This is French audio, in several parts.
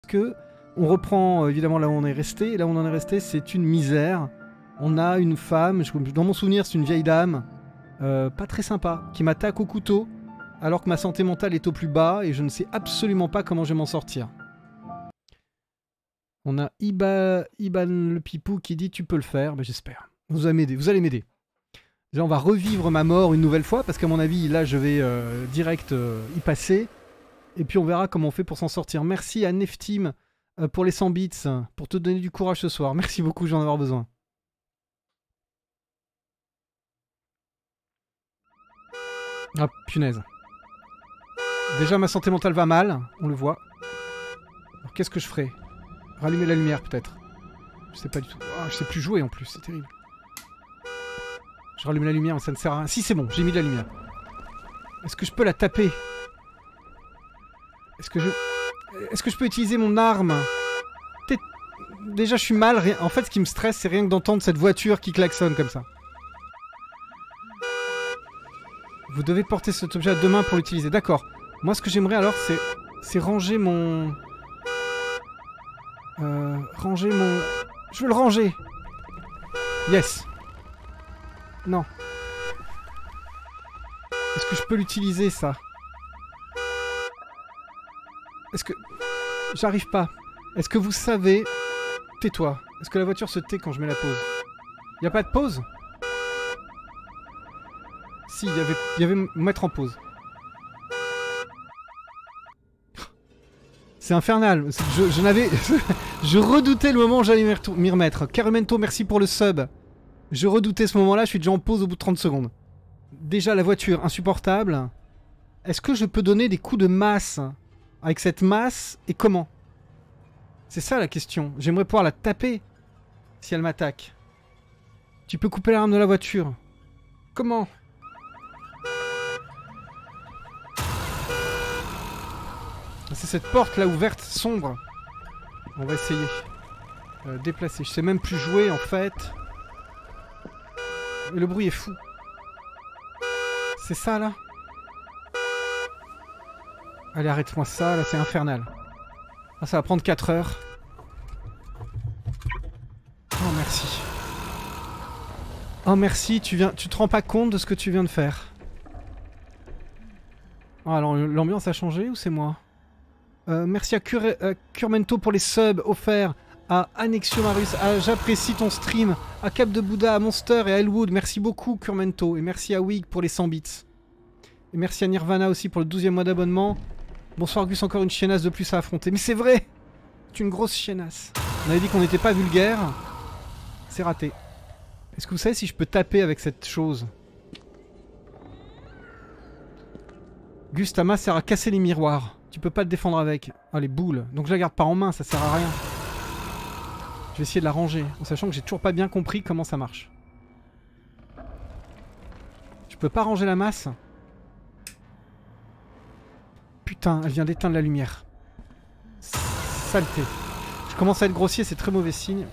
que on reprend évidemment là où on est resté. Et là où on en est resté, c'est une misère. On a une femme, dans mon souvenir, c'est une vieille dame, pas très sympa, qui m'attaque au couteau, alors que ma santé mentale est au plus bas et je ne sais absolument pas comment je vais m'en sortir. On a Iban le Pipou qui dit tu peux le faire, ben, j'espère. Vous allez m'aider. Déjà, on va revivre ma mort une nouvelle fois, parce qu'à mon avis, là, je vais direct y passer. Et puis on verra comment on fait pour s'en sortir. Merci à Neftim pour les 100 bits, pour te donner du courage ce soir. Merci beaucoup, j'en ai avoir besoin. Ah, punaise. Déjà, ma santé mentale va mal, on le voit. Alors, qu'est-ce que je ferai? Rallumer la lumière, peut-être. Je sais pas du tout. Oh, je sais plus jouer, en plus, c'est terrible. Je rallume la lumière, mais ça ne sert à rien. Si, c'est bon, j'ai mis de la lumière. Est-ce que je peux la taper? Est-ce que je peux utiliser mon arme? Déjà, je suis mal. En fait, ce qui me stresse, c'est rien que d'entendre cette voiture qui klaxonne comme ça. Vous devez porter cet objet à deux mains pour l'utiliser. D'accord. Moi, ce que j'aimerais alors, c'est ranger mon... ranger mon... Je veux le ranger. Yes. Non. Est-ce que je peux l'utiliser, ça? Est-ce que... J'arrive pas. Est-ce que vous savez... Tais-toi. Est-ce que la voiture se tait quand je mets la pause? Y a pas de pause? Si, il y avait mettre en pause. C'est infernal. Je n'avais... je redoutais le moment où j'allais m'y remettre. Carmento, merci pour le sub. Je redoutais ce moment-là, je suis déjà en pause au bout de 30 secondes. Déjà, la voiture, insupportable. Est-ce que je peux donner des coups de masse avec cette masse, et comment? C'est ça la question. J'aimerais pouvoir la taper si elle m'attaque. Tu peux couper l'arme de la voiture. Comment? C'est cette porte là ouverte, sombre. On va essayer. Déplacer. Je sais même plus jouer en fait. Et le bruit est fou. C'est ça là? Allez, arrête-moi ça, là c'est infernal. Ah, ça va prendre 4 heures. Oh merci. Oh merci, tu te rends pas compte de ce que tu viens de faire. Oh, alors l'ambiance a changé ou c'est moi? Merci à Curmento pour les subs offerts, à Annexiomarus, à J'apprécie ton stream, à Cap de Bouddha, à Monster et à Elwood. Merci beaucoup Curmento. Et merci à Wig pour les 100 bits. Et merci à Nirvana aussi pour le 12e mois d'abonnement. Bonsoir Gus, encore une chiennasse de plus à affronter. Mais c'est vrai! C'est une grosse chiennasse. On avait dit qu'on n'était pas vulgaire. C'est raté. Est-ce que vous savez si je peux taper avec cette chose? Gus, ta masse sert à casser les miroirs. Tu peux pas te défendre avec. Ah, les boules. Donc je la garde pas en main, ça sert à rien. Je vais essayer de la ranger, en sachant que j'ai toujours pas bien compris comment ça marche. Je peux pas ranger la masse? Putain, elle vient d'éteindre la lumière. Saleté. Je commence à être grossier, c'est très mauvais signe.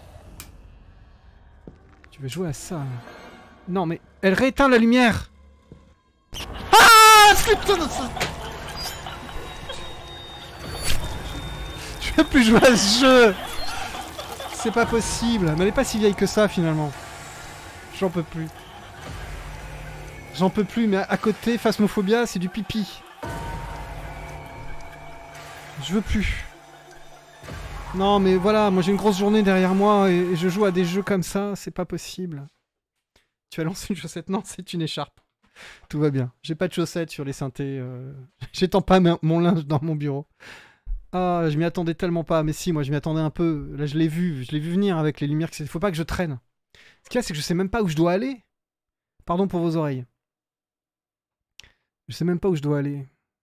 Tu veux jouer à ça? Non mais... Elle rééteint la lumière! Ah putain de ça! Je peux plus jouer à ce jeu! C'est pas possible. Mais elle est pas si vieille que ça finalement. J'en peux plus. J'en peux plus, mais à côté, Phasmophobia, c'est du pipi. Je veux plus. Non mais voilà, moi j'ai une grosse journée derrière moi et je joue à des jeux comme ça, c'est pas possible. Tu as lancé une chaussette? Non, c'est une écharpe. Tout va bien. J'ai pas de chaussettes sur les synthés. J'étends pas mon linge dans mon bureau. Ah, je m'y attendais tellement pas. Mais si, moi je m'y attendais un peu. Là je l'ai vu venir avec les lumières. Il faut pas que je traîne. Ce qu'il y a, c'est que je sais même pas où je dois aller. Pardon pour vos oreilles. Je sais même pas où je dois aller.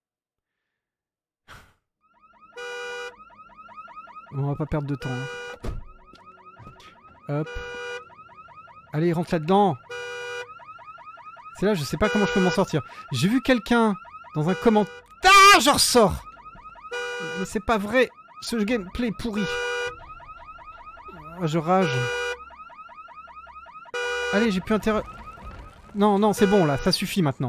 On va pas perdre de temps. Hein. Hop. Allez, rentre là-dedans. C'est là, je sais pas comment je peux m'en sortir. J'ai vu quelqu'un dans un commentaire. Ah, je ressors. Mais c'est pas vrai. Ce gameplay est pourri. Ah, je rage. Allez, j'ai plus intérêt... Non, non, c'est bon là, ça suffit maintenant.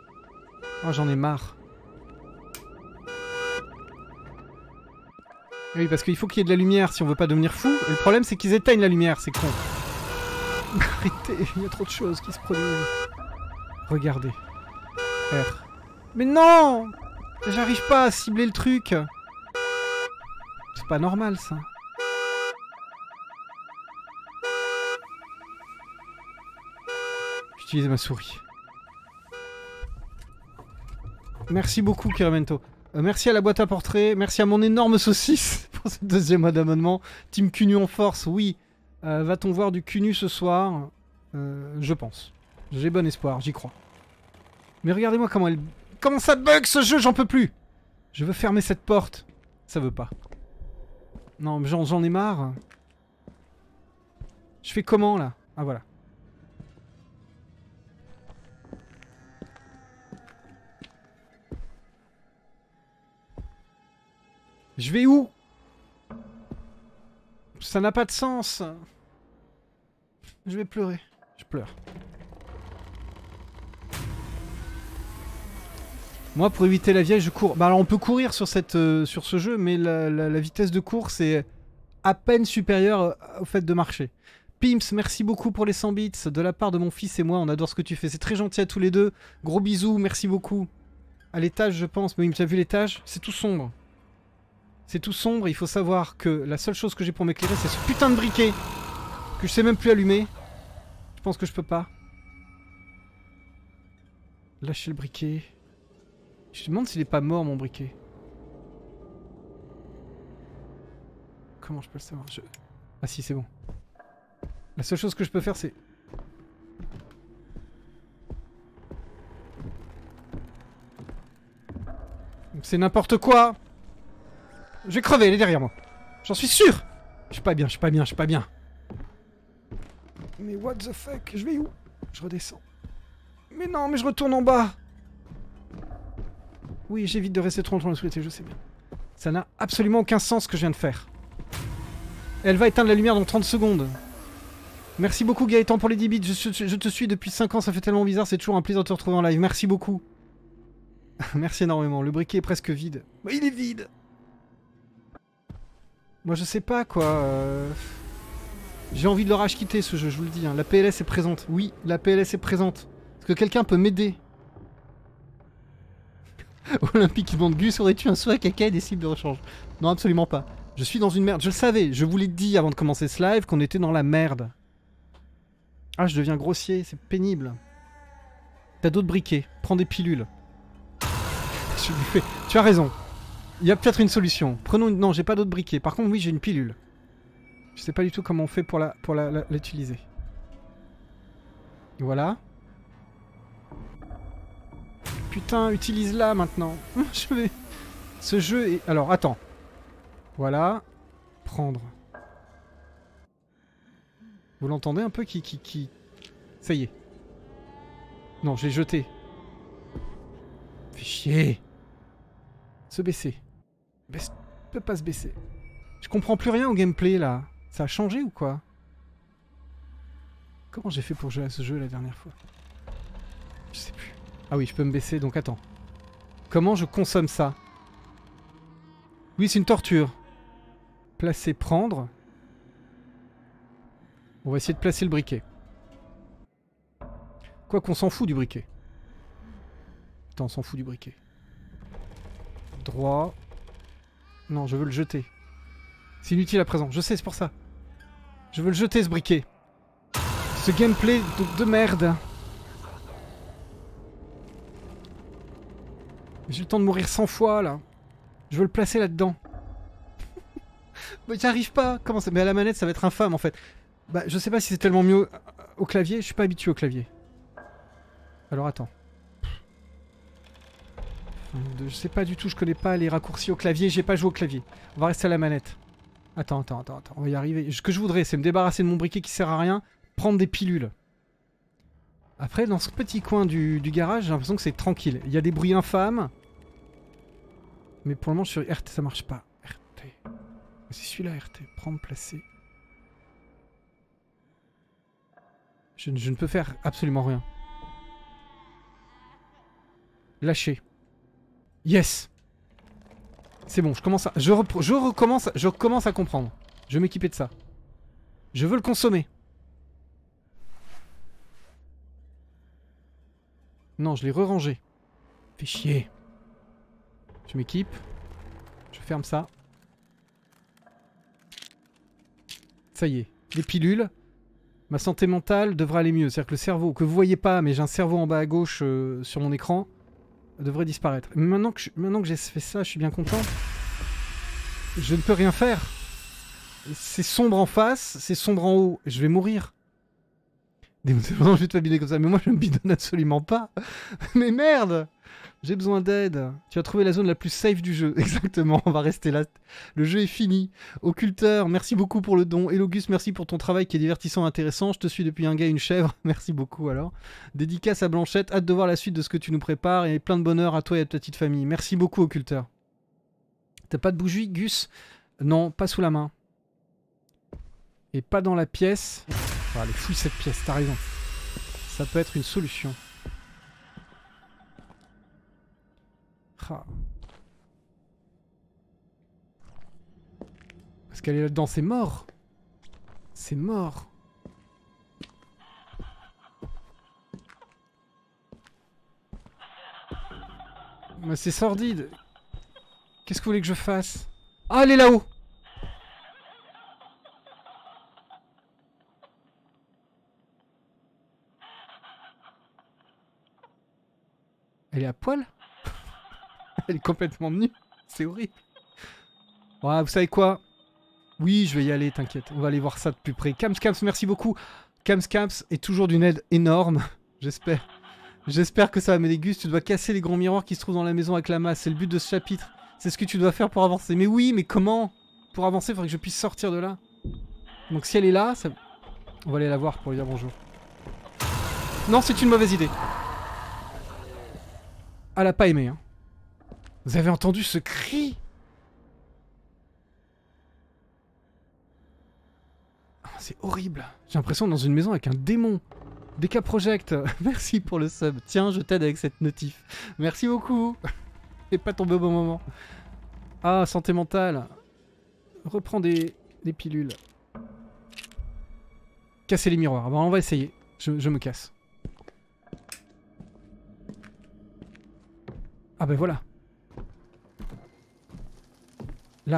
Oh, j'en ai marre. Oui, parce qu'il faut qu'il y ait de la lumière si on veut pas devenir fou. Et le problème, c'est qu'ils éteignent la lumière, c'est con. Arrêtez, il y a trop de choses qui se produisent. Regardez. R. Mais non! J'arrive pas à cibler le truc. C'est pas normal, ça. J'utilise ma souris. Merci beaucoup, Kiramento. Merci à la boîte à portrait. Merci à mon énorme saucisse pour ce deuxième mois d'abonnement. Team Cunu en force, oui. Va-t-on voir du Cunu ce soir? Je pense. J'ai bon espoir, j'y crois. Mais regardez-moi comment elle... Comment ça bug ce jeu, j'en peux plus. Je veux fermer cette porte. Ça veut pas. Non, mais j'en ai marre. Je fais comment, là? Ah, voilà. Je vais où? Ça n'a pas de sens. Je vais pleurer. Je pleure. Moi, pour éviter la vieille, je cours. Bah alors, on peut courir sur ce jeu, mais la vitesse de course est à peine supérieure au fait de marcher. Pimps, merci beaucoup pour les 100 bits. De la part de mon fils et moi, on adore ce que tu fais. C'est très gentil à tous les deux. Gros bisous, merci beaucoup. À l'étage, je pense. Mais tu as vu l'étage? C'est tout sombre. C'est tout sombre. Il faut savoir que la seule chose que j'ai pour m'éclairer, c'est ce putain de briquet que je sais même plus allumer. Je pense que je peux pas. Lâcher le briquet. Je me demande s'il est pas mort, mon briquet. Comment je peux le savoir? Ah si, c'est bon. La seule chose que je peux faire, c'est... C'est n'importe quoi. Je vais crever, elle est derrière moi. J'en suis sûr. Je suis pas bien, je suis pas bien, je suis pas bien. Mais what the fuck? Je vais où? Je redescends. Mais non, mais je retourne en bas. Oui, j'évite de rester trop longtemps sous l'été, je sais bien. Ça n'a absolument aucun sens ce que je viens de faire. Elle va éteindre la lumière dans 30 secondes. Merci beaucoup Gaëtan pour les 10 bits. Je te suis depuis 5 ans, ça fait tellement bizarre, c'est toujours un plaisir de te retrouver en live. Merci beaucoup. Merci énormément. Le briquet est presque vide. Mais il est vide. Moi je sais pas quoi. J'ai envie de le rage quitter ce jeu, je vous le dis. Hein. La PLS est présente. Oui, la PLS est présente. Est-ce que quelqu'un peut m'aider? Olympique qui demande Gus, aurais-tu un souhait caca et des cibles de rechange? Non, absolument pas. Je suis dans une merde. Je le savais. Je vous l'ai dit avant de commencer ce live qu'on était dans la merde. Ah, je deviens grossier. C'est pénible. T'as d'autres briquets. Prends des pilules. Tu as raison. Il y a peut-être une solution. Prenons une... Non, j'ai pas d'autres briquets. Par contre, oui, j'ai une pilule. Je sais pas du tout comment on fait pour l'utiliser. Voilà. Putain, utilise-la maintenant. Je vais... Ce jeu est... Alors, attends. Voilà. Prendre. Vous l'entendez un peu qui... Ça y est. Non, je l'ai jeté. Fais chier. Se baisser. Peut pas se baisser. Je comprends plus rien au gameplay, là. Ça a changé ou quoi? Comment j'ai fait pour jouer à ce jeu la dernière fois? Je sais plus. Ah oui, je peux me baisser, donc attends. Comment je consomme ça? Oui, c'est une torture. Placer, prendre. On va essayer de placer le briquet. Quoi qu'on s'en fout du briquet. Attends, on s'en fout du briquet. Droit. Non, je veux le jeter. C'est inutile à présent, je sais, c'est pour ça. Je veux le jeter, ce briquet. Ce gameplay de merde. J'ai le temps de mourir 100 fois, là. Je veux le placer là-dedans. Mais j'arrive pas. Comment ça? Mais à la manette, ça va être infâme, en fait. Bah, je sais pas si c'est tellement mieux au clavier. Je suis pas habitué au clavier. Alors, attends. Je sais pas du tout, je connais pas les raccourcis au clavier. J'ai pas joué au clavier. On va rester à la manette. Attends. On va y arriver. Ce que je voudrais, c'est me débarrasser de mon briquet qui sert à rien. Prendre des pilules. Après, dans ce petit coin du garage, j'ai l'impression que c'est tranquille. Il y a des bruits infâmes. Mais pour le moment, sur RT, ça marche pas. RT. C'est celui-là, RT. Prendre, placer. Je ne peux faire absolument rien. Lâcher. Yes! C'est bon, je commence à... Je recommence à comprendre. Je vais m'équiper de ça. Je veux le consommer. Non, je l'ai re-rangé. Fais chier. Je m'équipe. Je ferme ça. Ça y est. Les pilules. Ma santé mentale devrait aller mieux. C'est-à-dire que le cerveau, que vous voyez pas, mais j'ai un cerveau en bas à gauche sur mon écran, devrait disparaître. Maintenant que j'ai fait ça, je suis bien content. Je ne peux rien faire. C'est sombre en face, c'est sombre en haut. Je vais mourir. Je vais te bidonner comme ça, mais moi je me bidonne absolument pas. Mais merde! J'ai besoin d'aide. Tu as trouvé la zone la plus safe du jeu. Exactement, on va rester là. Le jeu est fini. Occulteur, merci beaucoup pour le don. Elogus, merci pour ton travail qui est divertissant et intéressant. Je te suis depuis un gars et une chèvre. Merci beaucoup alors. Dédicace à Blanchette. Hâte de voir la suite de ce que tu nous prépares. Et plein de bonheur à toi et à ta petite famille. Merci beaucoup, Occulteur. T'as pas de bougie, Gus? Non, pas sous la main. Et pas dans la pièce. Oh, allez, fouille cette pièce, t'as raison. Ça peut être une solution. Ah. Parce qu'elle est là-dedans, c'est mort. C'est mort. Mais c'est sordide. Qu'est-ce que vous voulez que je fasse? Ah, elle est là-haut. Elle est à poil? Elle est complètement nue. C'est horrible. Ouais, vous savez quoi? Oui, je vais y aller, t'inquiète. On va aller voir ça de plus près. Camscams, merci beaucoup. Camscams est toujours d'une aide énorme. J'espère. J'espère que ça va m'aider. Gus, tu dois casser les grands miroirs qui se trouvent dans la maison avec la masse. C'est le but de ce chapitre. C'est ce que tu dois faire pour avancer. Mais oui, mais comment? Pour avancer, il faudrait que je puisse sortir de là. Donc si elle est là, ça... on va aller la voir pour lui dire bonjour. Non, c'est une mauvaise idée. Elle a pas aimé, hein. Vous avez entendu ce cri? Oh, c'est horrible. J'ai l'impression d'être dans une maison avec un démon. DK Project, merci pour le sub. Tiens, je t'aide avec cette notif. Merci beaucoup. Et pas tombé au bon moment. Ah, santé mentale. Reprends des pilules. Casser les miroirs. Bon, on va essayer. Je me casse. Ah ben voilà. Là.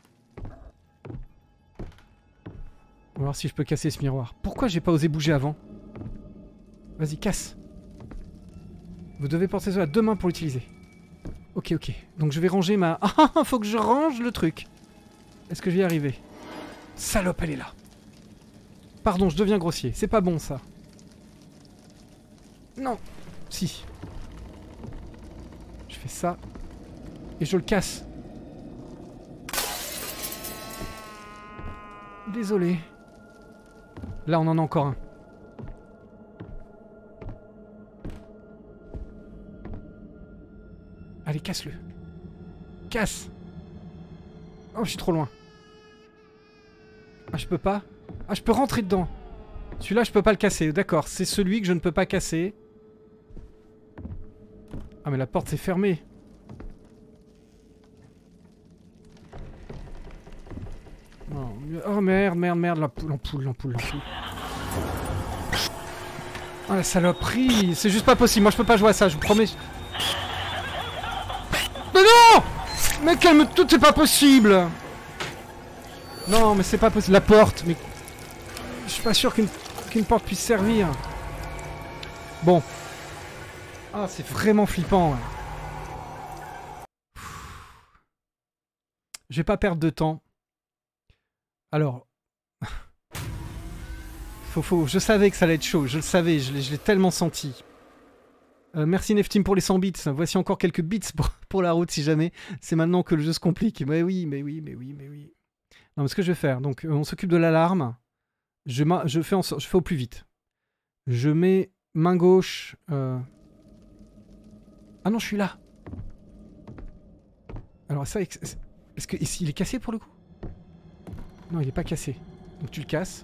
On va voir si je peux casser ce miroir. Pourquoi j'ai pas osé bouger avant? Vas-y, casse. Vous devez porter cela à 2 mains pour l'utiliser. Ok, ok. Donc je vais ranger ma... Ah, faut que je range le truc. Est-ce que je vais y arriver? Salope, elle est là. Pardon, je deviens grossier. C'est pas bon, ça. Non. Si. Je fais ça. Et je le casse. Désolé. Là, on en a encore un. Allez, casse-le. Casse. Oh, je suis trop loin. Ah, je peux pas. Ah, je peux rentrer dedans. Celui-là, je peux pas le casser. D'accord, c'est celui que je ne peux pas casser. Ah, mais la porte s'est fermée. Oh merde, merde, merde, l'ampoule. Oh la saloperie. C'est juste pas possible, moi je peux pas jouer à ça, je vous promets. Mais non! Mais calme, tout est pas possible. Non, mais c'est pas possible. La porte, mais... Je suis pas sûr qu'une porte puisse servir. Bon. Ah, c'est vraiment flippant. Ouais. Je vais pas perdre de temps. Alors... Je savais que ça allait être chaud. Je le savais, je l'ai tellement senti. Merci Neftim pour les 100 bits. Voici encore quelques bits pour la route si jamais. C'est maintenant que le jeu se complique. Mais oui. Non, mais ce que je vais faire, donc on s'occupe de l'alarme. Je fais au plus vite. Je mets main gauche. Ah non, je suis là. Alors ça, est-ce qu'il est cassé pour le coup? Non, il est pas cassé. Donc tu le casses.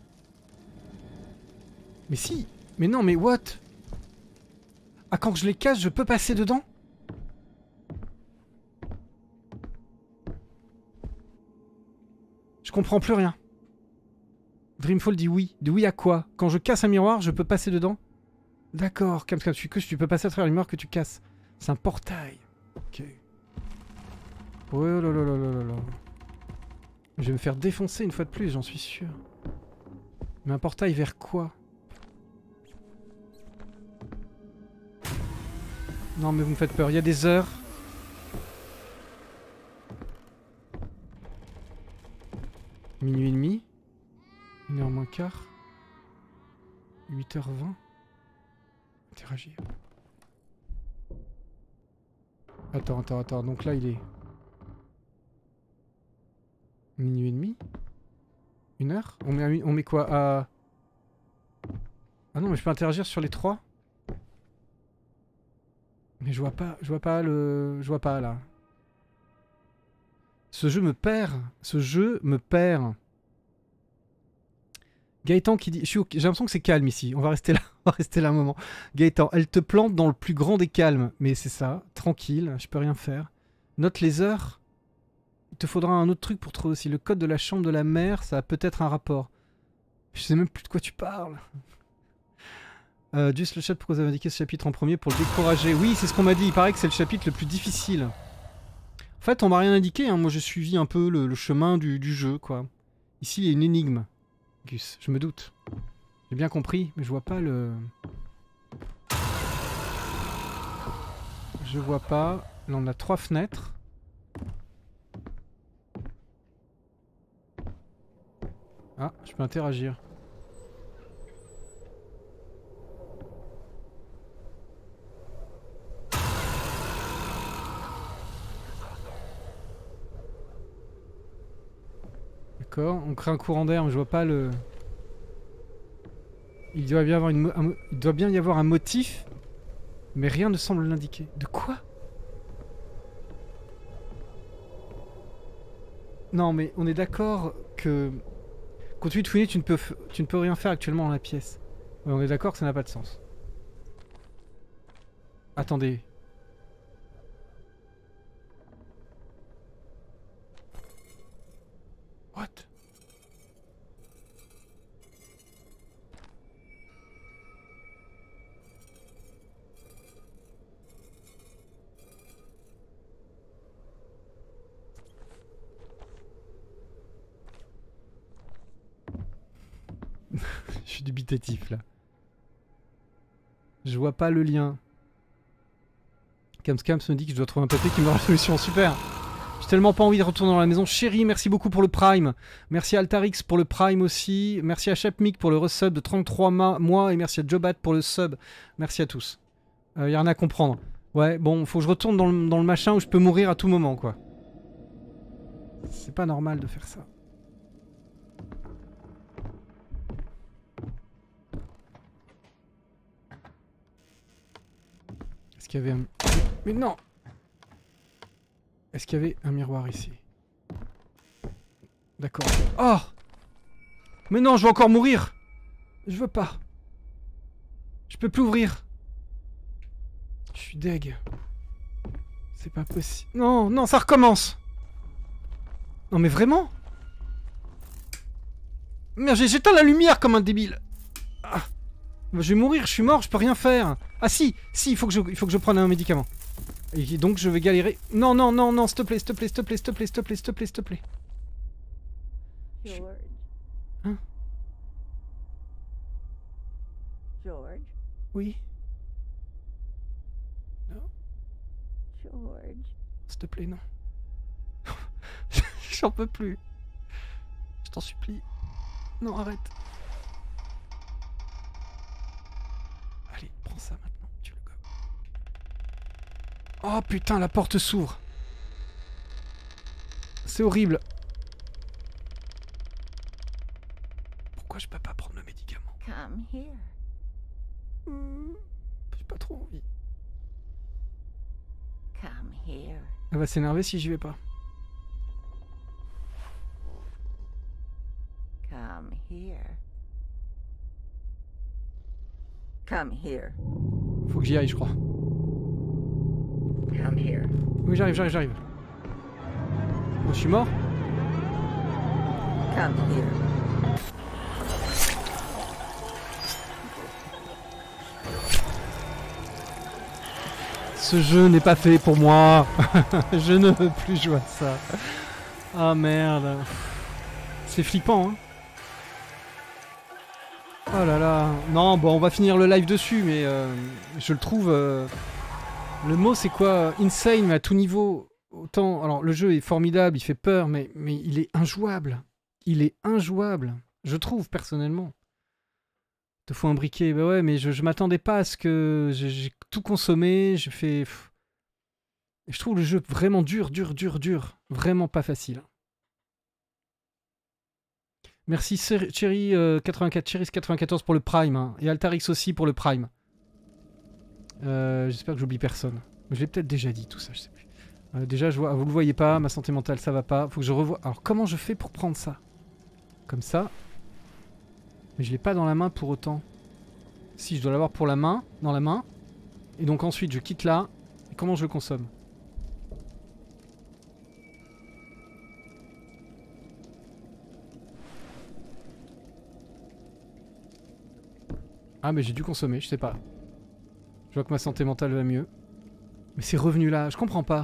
Mais si. Mais non, mais what? Ah, quand je les casse, je peux passer dedans? Je comprends plus rien. Dreamfall dit oui. Dit oui à quoi? Quand je casse un miroir, je peux passer dedans? D'accord, Cams, tu peux passer à travers le miroir que tu casses. C'est un portail. Ok. Oh là là là là là là. Je vais me faire défoncer une fois de plus, j'en suis sûr. Mais un portail vers quoi? Non mais vous me faites peur, il y a des heures. Minuit et demi. 1h moins quart. 8h20. Interagir. Attends. Donc là il est... Minuit et demi. 1h. On met quoi à... Ah non mais je peux interagir sur les 3. Mais je vois pas là. Ce jeu me perd. Gaëtan qui dit... J'ai l'impression que c'est calme ici. On va rester là. On va rester là un moment. Gaëtan, elle te plante dans le plus grand des calmes. Mais c'est ça. Tranquille. Je peux rien faire. Note les heures. Il te faudra un autre truc pour trouver aussi. Le code de la chambre de la mère, ça a peut-être un rapport. Je sais même plus de quoi tu parles. Juste le chat, pourquoi vous avez indiqué ce chapitre en premier pour le décourager? Oui, c'est ce qu'on m'a dit. Il paraît que c'est le chapitre le plus difficile. En fait, on m'a rien indiqué. Hein. Moi, j'ai suivi un peu le chemin du jeu, quoi. Ici, il y a une énigme. Gus, je me doute. J'ai bien compris, mais je vois pas le... Je vois pas. Là, on a 3 fenêtres. Ah, je peux interagir. D'accord, on crée un courant d'air, mais je vois pas le... Il doit bien y avoir un motif, mais rien ne semble l'indiquer. De quoi? Non, mais on est d'accord que... Continue de fouiller, tu ne peux rien faire actuellement dans la pièce. Ouais, on est d'accord que ça n'a pas de sens. Attendez. What? Je suis dubitatif là. Je vois pas le lien. Camscams me dit que je dois trouver un papier qui me donne la solution. Super. J'ai tellement pas envie de retourner dans la maison. Chérie, merci beaucoup pour le Prime. Merci à Altarix pour le Prime aussi. Merci à Chapmic pour le resub de 33 mois. Et merci à Jobat pour le sub. Merci à tous. Y a rien à comprendre. Ouais, bon, faut que je retourne dans le machin où je peux mourir à tout moment, quoi. C'est pas normal de faire ça. Est-ce qu'il y avait un... Mais non! Est-ce qu'il y avait un miroir ici? D'accord. Oh! Mais non, je vais encore mourir! Je veux pas. Je peux plus ouvrir. Je suis deg. C'est pas possible. Non, non, ça recommence! Non mais vraiment? Merde, j'éteins la lumière comme un débile! Ah. Je vais mourir, je suis mort, je peux rien faire. Ah si, il faut que je prenne un médicament. Et donc je vais galérer. Non, non, non, non, s'il te plaît, s'il te plaît, s'il te plaît, s'il te plaît, s'il te plaît, s'il te plaît, s'il te plaît. George. Hein? George. Oui. Non. George. S'il te plaît, non. J'en peux plus. Je t'en supplie. Non, arrête. Allez, prends ça maintenant. Tu le gobes. Oh putain, la porte s'ouvre. C'est horrible. Pourquoi je peux pas prendre le médicament? Come here. J'ai pas trop envie. Come here. Elle va s'énerver si j'y vais pas. Come here. Come here. Faut que j'y aille, je crois. Come here. Oui, j'arrive. Oh, je suis mort? Come here. Ce jeu n'est pas fait pour moi. Je ne veux plus jouer à ça. Ah merde. C'est flippant, hein. Oh là là. Non, bon, on va finir le live dessus, mais je le trouve... Le mot, c'est quoi? Insane, mais à tout niveau. Autant... Alors, le jeu est formidable, il fait peur, mais il est injouable. Il est injouable. Je trouve, personnellement. Te faut un briquet. Bah ouais, mais je m'attendais pas à ce que... J'ai tout consommé, j'ai fait... Je trouve le jeu vraiment dur. Vraiment pas facile. Merci Cherry84, Cherry94 pour le Prime, hein, et Altarix aussi pour le Prime. J'espère que j'oublie personne. Je l'ai peut-être déjà dit tout ça, je sais plus. Déjà, vous le voyez pas, ma santé mentale ça va pas. Faut que je revoie. Alors comment je fais pour prendre ça? Comme ça. Mais je l'ai pas dans la main pour autant. Si, je dois l'avoir pour la main, dans la main. Et donc ensuite je quitte là. Et comment je le consomme? Ah mais j'ai dû consommer, je sais pas. Je vois que ma santé mentale va mieux. Mais c'est revenu là, je comprends pas.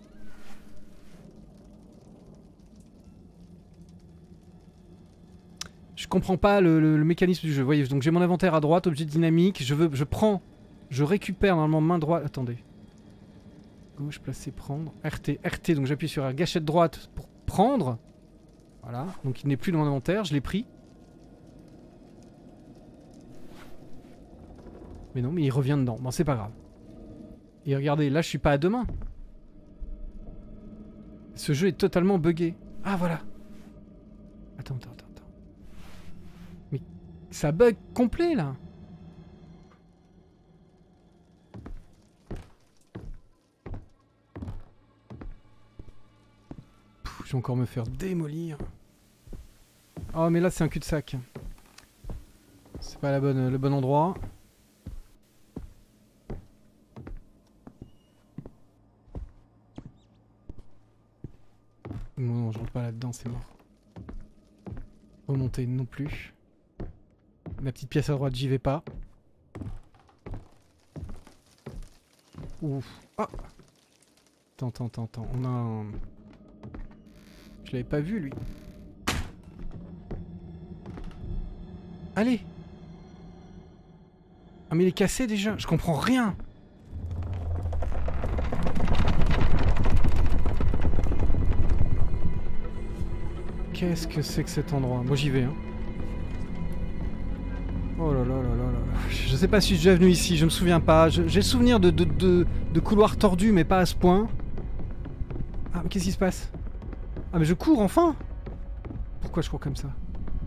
Je comprends pas le mécanisme du jeu. Vous voyez, donc j'ai mon inventaire à droite, objet dynamique, je récupère normalement main droite. Attendez. Gauche, placer, prendre. RT, donc j'appuie sur R. Gâchette droite pour prendre. Voilà, donc il n'est plus dans mon inventaire, je l'ai pris. Mais non, mais il revient dedans. Bon, c'est pas grave. Et regardez, là, je suis pas à deux mains. Ce jeu est totalement buggé. Ah, voilà. Attends. Mais ça bug complet, là. Je vais encore me faire démolir. Oh, mais là, c'est un cul-de-sac. C'est pas le bon endroit. Non, je rentre pas là-dedans, c'est mort. Remonter non plus. La petite pièce à droite, j'y vais pas. Ouf. Ah. Attends. On a un... Je l'avais pas vu, lui. Allez. Ah mais il est cassé déjà. Je comprends rien. Qu'est-ce que c'est que cet endroit? Moi j'y vais, hein. Oh là là. Je sais pas si je suis déjà venu ici, je me souviens pas. J'ai le souvenir de couloirs tordus, mais pas à ce point. Ah, mais qu'est-ce qui se passe? Ah, mais je cours enfin! Pourquoi je cours comme ça?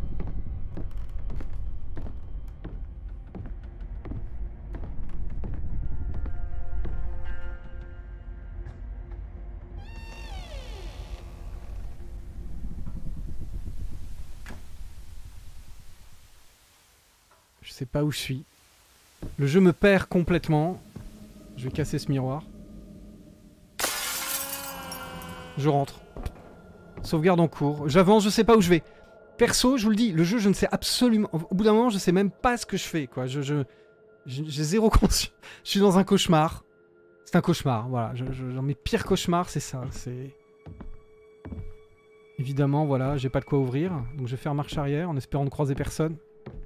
Je sais pas où je suis. Le jeu me perd complètement. Je vais casser ce miroir. Je rentre. Sauvegarde en cours. J'avance, je sais pas où je vais. Perso, je vous le dis, le jeu, je ne sais absolument... Au bout d'un moment, je sais même pas ce que je fais, quoi. J'ai zéro conscience. Je suis dans un cauchemar. C'est un cauchemar, voilà. Dans mes pires cauchemars, c'est ça. C'est... Évidemment, voilà, j'ai pas de quoi ouvrir. Donc je vais faire marche arrière en espérant ne croiser personne.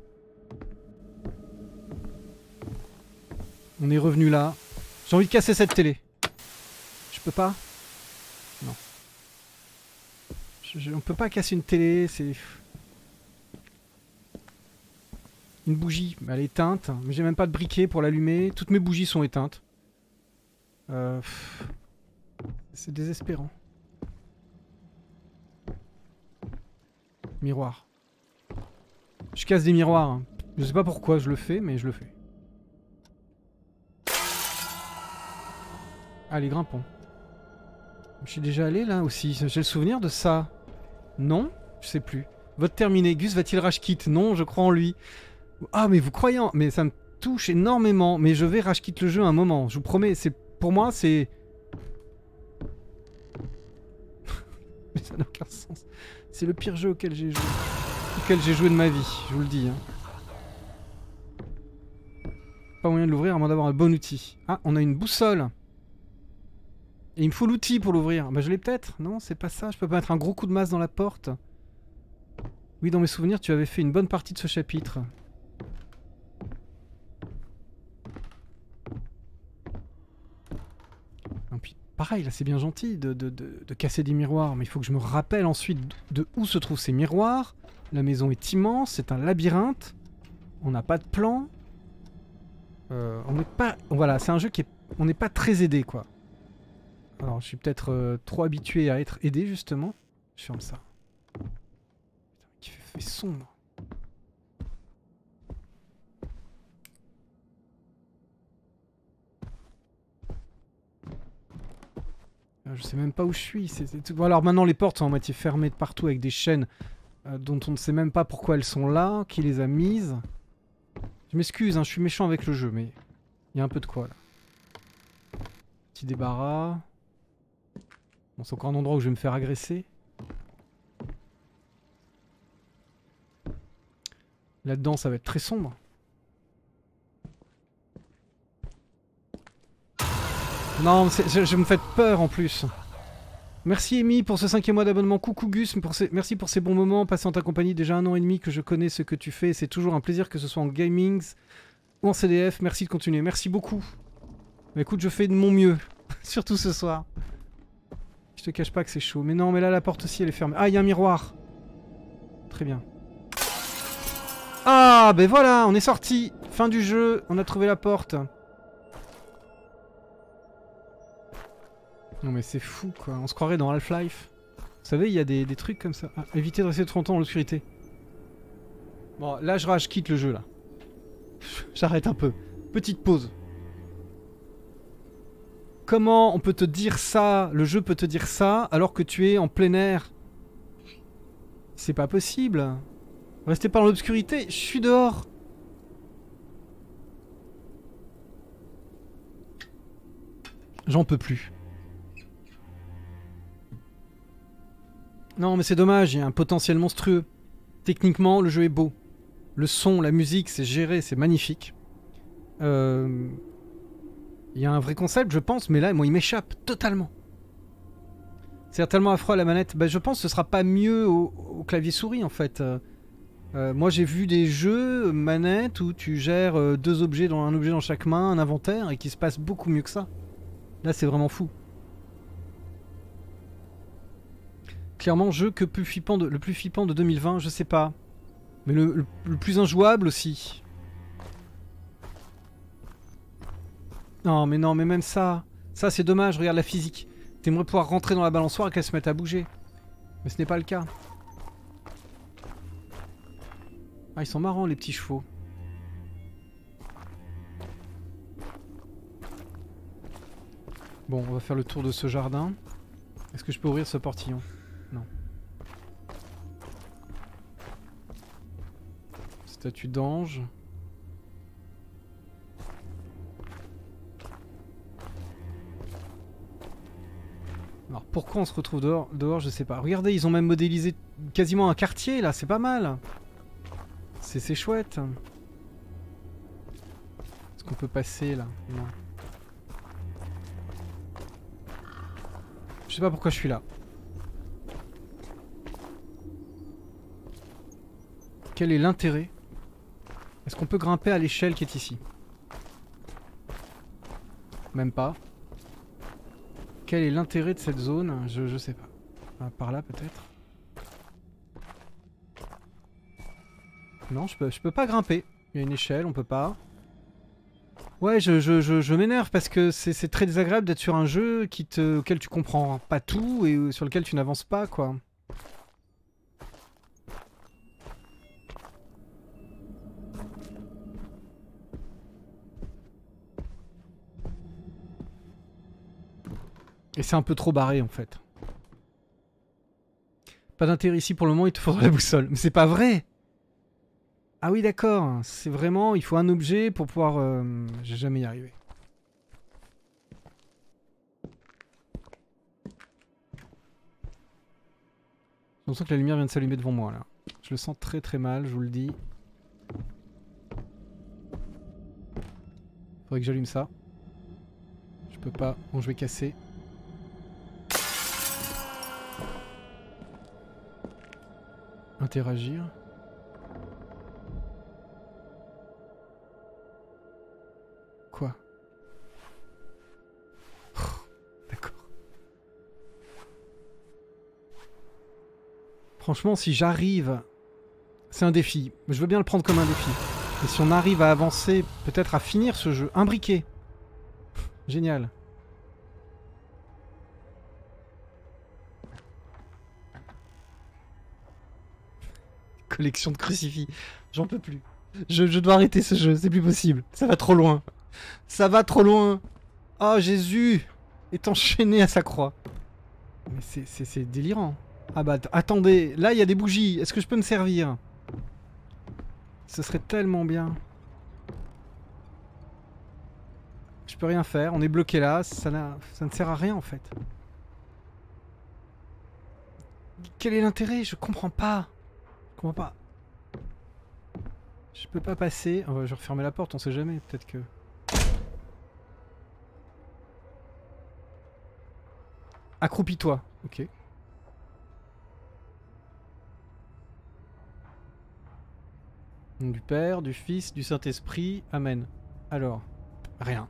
On est revenu là. J'ai envie de casser cette télé. Je peux pas? Non. On peut pas casser une télé, c'est... Une bougie, elle est éteinte. Mais j'ai même pas de briquet pour l'allumer. Toutes mes bougies sont éteintes. C'est désespérant. Miroir. Je casse des miroirs. Hein. Je sais pas pourquoi je le fais, mais je le fais. Allez, grimpons. Je suis déjà allé là aussi. J'ai le souvenir de ça. Non? Je sais plus. Vote terminé. Gus va-t-il rage quit? Non, je crois en lui. Ah, mais vous croyez en... Mais ça me touche énormément. Mais je vais rage quit le jeu un moment. Je vous promets. Pour moi, c'est... Mais ça n'a aucun sens. C'est le pire jeu auquel j'ai joué. Auquel j'ai joué de ma vie, je vous le dis. Hein. Pas moyen de l'ouvrir à moins d'avoir un bon outil. Ah, on a une boussole. Et il me faut l'outil pour l'ouvrir. Bah je l'ai peut-être. Non, c'est pas ça. Je peux pas mettre un gros coup de masse dans la porte. Oui, dans mes souvenirs, tu avais fait une bonne partie de ce chapitre. Et puis, pareil, là, c'est bien gentil de casser des miroirs. Mais il faut que je me rappelle ensuite de où se trouvent ces miroirs. La maison est immense. C'est un labyrinthe. On n'a pas de plan. On n'est pas... Voilà, c'est un jeu qui est... On n'est pas très aidé, quoi. Alors, je suis peut-être trop habitué à être aidé, justement. Je ferme ça. Putain, qui fait sombre. Je sais même pas où je suis. Bon, alors maintenant, les portes sont en moitié fermées de partout avec des chaînes dont on ne sait même pas pourquoi elles sont là, qui les a mises. Je m'excuse, hein, je suis méchant avec le jeu, mais il y a un peu de quoi, là. Petit débarras. Bon, c'est encore un endroit où je vais me faire agresser. Là-dedans, ça va être très sombre. Non, je me fais peur en plus. Merci Amy pour ce 5e mois d'abonnement. Coucou Gus, merci pour ces bons moments passés en ta compagnie. Déjà 1 an et demi que je connais ce que tu fais. C'est toujours un plaisir que ce soit en gamings ou en CDF. Merci de continuer. Merci beaucoup. Mais écoute, je fais de mon mieux. Surtout ce soir. Je te cache pas que c'est chaud. Mais non, mais là, la porte aussi, elle est fermée. Ah, il y a un miroir. Très bien. Ah, ben voilà, on est sorti. Fin du jeu, on a trouvé la porte. Non mais c'est fou quoi, on se croirait dans Half-Life. Vous savez, il y a des trucs comme ça. Ah, évitez de rester trop longtemps dans l'obscurité. Bon, là je quitte le jeu là. J'arrête un peu. Petite pause. Comment on peut te dire ça, le jeu peut te dire ça, alors que tu es en plein air? C'est pas possible. Restez pas dans l'obscurité, je suis dehors. J'en peux plus. Non mais c'est dommage, il y a un potentiel monstrueux. Techniquement, le jeu est beau. Le son, la musique, c'est géré, c'est magnifique. Il y a un vrai concept, je pense, mais là, moi, il m'échappe totalement. C'est tellement affreux à la manette. Bah, je pense que ce sera pas mieux au clavier souris, en fait. Moi, j'ai vu des jeux manettes où tu gères un objet dans chaque main, un inventaire, et qui se passe beaucoup mieux que ça. Là, c'est vraiment fou. Clairement, jeu le plus flippant de 2020, je sais pas. Mais le plus injouable aussi. Non, mais même ça. Ça, c'est dommage, regarde la physique. T'aimerais pouvoir rentrer dans la balançoire et qu'elle se mette à bouger. Mais ce n'est pas le cas. Ah, ils sont marrants, les petits chevaux. Bon, on va faire le tour de ce jardin. Est-ce que je peux ouvrir ce portillon? Non. Statue d'ange. Alors pourquoi on se retrouve dehors, je sais pas. Regardez, ils ont même modélisé quasiment un quartier là, c'est pas mal. C'est chouette. Est-ce qu'on peut passer là? Non. Je sais pas pourquoi je suis là. Quel est l'intérêt? Est-ce qu'on peut grimper à l'échelle qui est ici? Même pas. Quel est l'intérêt de cette zone? Je sais pas. Ah, par là peut-être? Non, je peux pas grimper. Il y a une échelle, on peut pas. Ouais, je m'énerve parce que c'est très désagréable d'être sur un jeu auquel tu comprends pas tout et sur lequel tu n'avances pas, quoi. Et c'est un peu trop barré en fait. Pas d'intérêt ici pour le moment, il te faudra la boussole. Mais c'est pas vrai! Ah oui d'accord, c'est vraiment, il faut un objet pour pouvoir... J'ai jamais y arrivé. l'impression que la lumière vient de s'allumer devant moi là. Je le sens très très mal, je vous le dis. Faudrait que j'allume ça. Je peux pas, bon je vais casser. Interagir. Quoi? D'accord. Franchement, si j'arrive... C'est un défi. Je veux bien le prendre comme un défi. Et si on arrive à avancer, peut-être à finir ce jeu. Un briquet. Génial. Collection de crucifix. J'en peux plus. Je dois arrêter ce jeu, c'est plus possible. Ça va trop loin. Ça va trop loin. Oh, Jésus est enchaîné à sa croix. Mais c'est délirant. Ah bah attendez, là il y a des bougies. Est-ce que je peux me servir? Ce serait tellement bien. Je peux rien faire, on est bloqué là. Ça ne sert à rien en fait. Quel est l'intérêt? Je comprends pas. Je comprends pas. Je peux pas passer. Oh, je vais refermer la porte, on sait jamais. Peut-être que... Accroupis-toi. Ok. Du Père, du Fils, du Saint-Esprit. Amen. Alors, rien.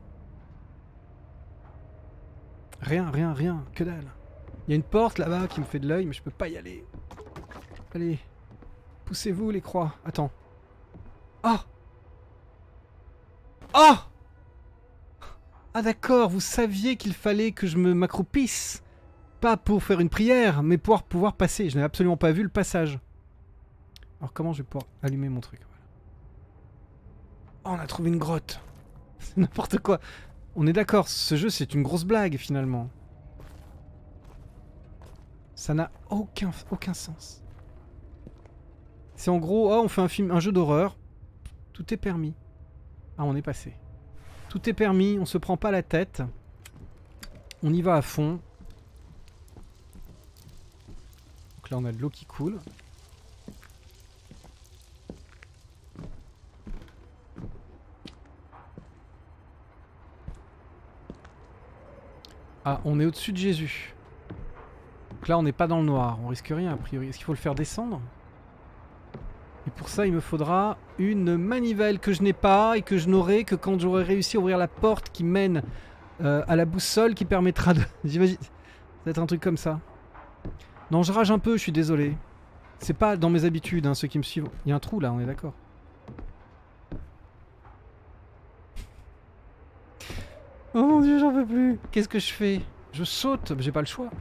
Rien. Que dalle. Il y a une porte là-bas qui me fait de l'œil, mais je peux pas y aller. Allez. Poussez-vous les croix. Attends. Ah! Ah! Ah d'accord, vous saviez qu'il fallait que je m'accroupisse. Pas pour faire une prière, mais pour pouvoir passer. Je n'avais absolument pas vu le passage. Alors comment je vais pouvoir allumer mon truc? Voilà. Oh, on a trouvé une grotte. C'est n'importe quoi. On est d'accord, ce jeu c'est une grosse blague finalement. Ça n'a aucun sens. C'est en gros, oh on fait un jeu d'horreur. Tout est permis. Ah on est passé. Tout est permis, on se prend pas la tête. On y va à fond. Donc là on a de l'eau qui coule. Ah, on est au-dessus de Jésus. Donc là, on n'est pas dans le noir. On risque rien, a priori. Est-ce qu'il faut le faire descendre? Et pour ça, il me faudra une manivelle que je n'ai pas et que je n'aurai que quand j'aurai réussi à ouvrir la porte qui mène à la boussole qui permettra de... J'imagine... Ça va être un truc comme ça. Non, je rage un peu, je suis désolé. C'est pas dans mes habitudes, hein, ceux qui me suivent. Il y a un trou là, on est d'accord. Oh mon dieu, j'en peux plus. Qu'est-ce que je fais? Je saute, j'ai pas le choix.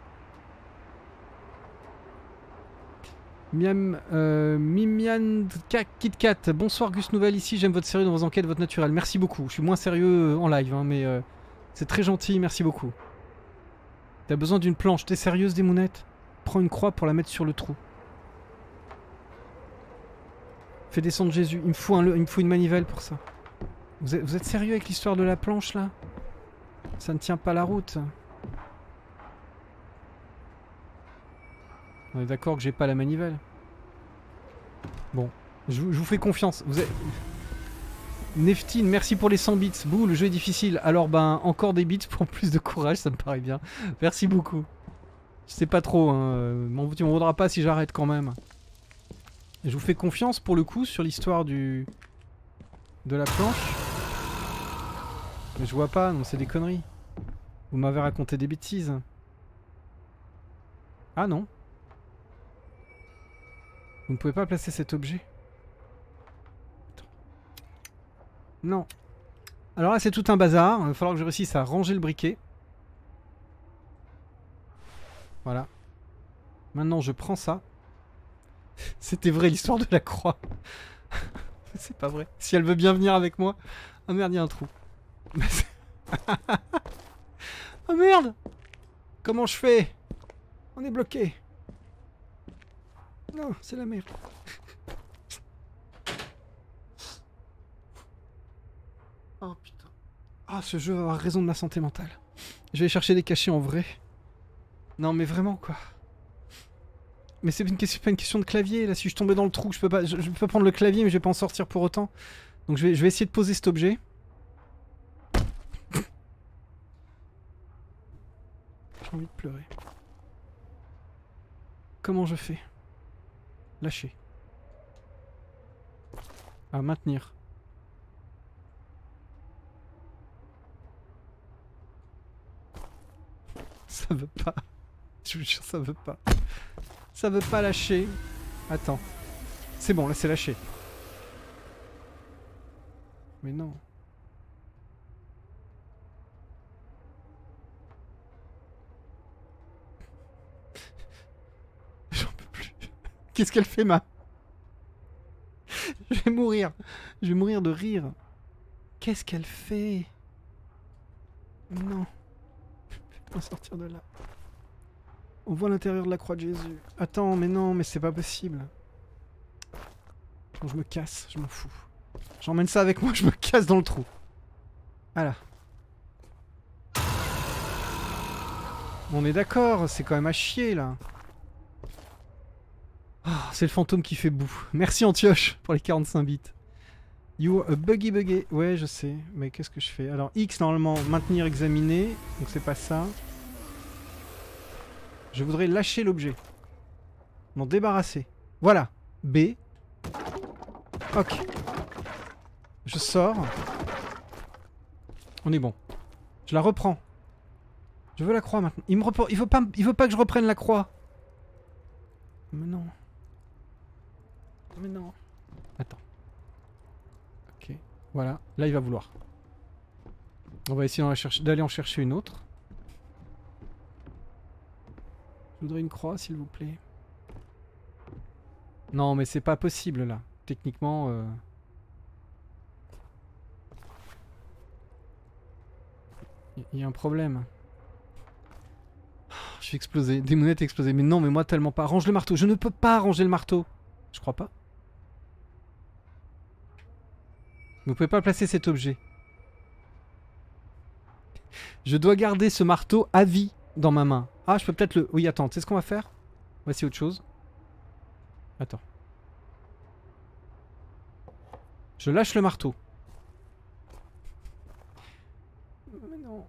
Mimian KitKat, bonsoir Gus Nouvelle ici, j'aime votre sérieux dans vos enquêtes, votre naturel. Merci beaucoup. Je suis moins sérieux en live, hein, mais c'est très gentil, merci beaucoup. T'as besoin d'une planche, t'es sérieuse des mounettes? Prends une croix pour la mettre sur le trou. Fais descendre Jésus, il me faut une manivelle pour ça. Vous êtes sérieux avec l'histoire de la planche là? Ça ne tient pas la route. On est d'accord que j'ai pas la manivelle. Bon, je vous fais confiance. Vous êtes... Neftine, merci pour les 100 bits. Bouh, le jeu est difficile. Alors ben, encore des bits pour plus de courage, ça me paraît bien. Merci beaucoup. Je sais pas trop, hein. Tu m'en voudras pas si j'arrête quand même. Je vous fais confiance pour le coup sur l'histoire de la planche. Mais je vois pas, non c'est des conneries. Vous m'avez raconté des bêtises. Ah non. Vous ne pouvez pas placer cet objet. Attends. Non. Alors là c'est tout un bazar. Il va falloir que je réussisse à ranger le briquet. Voilà. Maintenant je prends ça. C'était vrai l'histoire de la croix. C'est pas vrai. Si elle veut bien venir avec moi. Ah merde, il y a un trou. Oh merde! Comment je fais? On est bloqué. Non, c'est la merde. Oh putain. Ah, ce jeu va avoir raison de ma santé mentale. Je vais chercher des cachets en vrai. Non mais vraiment quoi. Mais c'est pas une question de clavier, là. Si je tombais dans le trou, je peux pas prendre le clavier, mais je vais pas en sortir pour autant. Donc je vais essayer de poser cet objet. J'ai envie de pleurer. Comment je fais? Lâcher. Ah, maintenir. Ça veut pas. Je vous jure, ça veut pas. Ça veut pas lâcher. Attends. C'est bon, là c'est lâché. Mais non. J'en peux plus. Qu'est-ce qu'elle fait, ma... Je vais mourir. Je vais mourir de rire. Qu'est-ce qu'elle fait? Non. Fais-moi sortir de là. On voit l'intérieur de la croix de Jésus. Attends, mais non, mais c'est pas possible. Bon, je me casse, je m'en fous. J'emmène ça avec moi, je me casse dans le trou. Voilà. On est d'accord, c'est quand même à chier là. Oh, c'est le fantôme qui fait boue. Merci Antioche pour les 45 bits. You are a buggy. Ouais, je sais, mais qu'est-ce que je fais? Alors X normalement, maintenir, examiner. Donc c'est pas ça. Je voudrais lâcher l'objet. M'en débarrasser. Voilà. B. Ok. Je sors. On est bon. Je la reprends. Je veux la croix maintenant. Il veut pas que je reprenne la croix. Mais non. Mais non. Attends. Ok. Voilà. Là, il va vouloir. On va essayer d'aller en chercher une autre. Je voudrais une croix, s'il vous plaît. Non, mais c'est pas possible, là. Techniquement... Il y a un problème. Je vais exploser. Des monettes explosées. Mais non, mais moi tellement pas. Range le marteau. Je ne peux pas ranger le marteau. Je crois pas. Vous pouvez pas placer cet objet. Je dois garder ce marteau à vie dans ma main. Ah, je peux peut-être le... Oui, attends. Tu sais ce qu'on va faire? On va essayer autre chose. Attends. Je lâche le marteau. Mais non.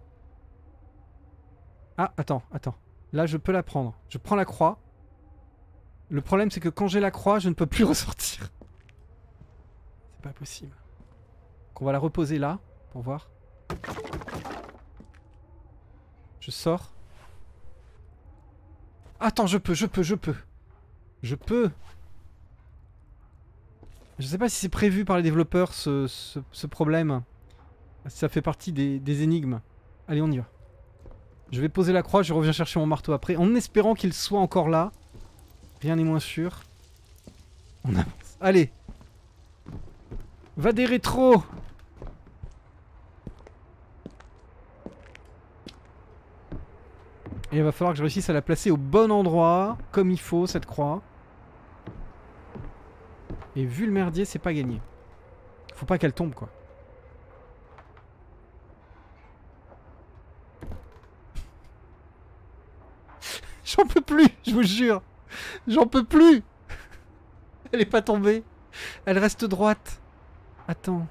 Ah, attends. Là, je peux la prendre. Je prends la croix. Le problème, c'est que quand j'ai la croix, je ne peux plus ressortir. C'est pas possible. Donc on va la reposer là, pour voir. Je sors. Attends, je peux. Je sais pas si c'est prévu par les développeurs, ce problème. Ça fait partie des énigmes. Allez, on y va. Je vais poser la croix, je reviens chercher mon marteau après, en espérant qu'il soit encore là. Rien n'est moins sûr. On avance. Allez. Va des rétros. Et il va falloir que je réussisse à la placer au bon endroit, comme il faut, cette croix. Et vu le merdier, c'est pas gagné. Faut pas qu'elle tombe, quoi. J'en peux plus, je vous jure. J'en peux plus. Elle est pas tombée. Elle reste droite. Attends.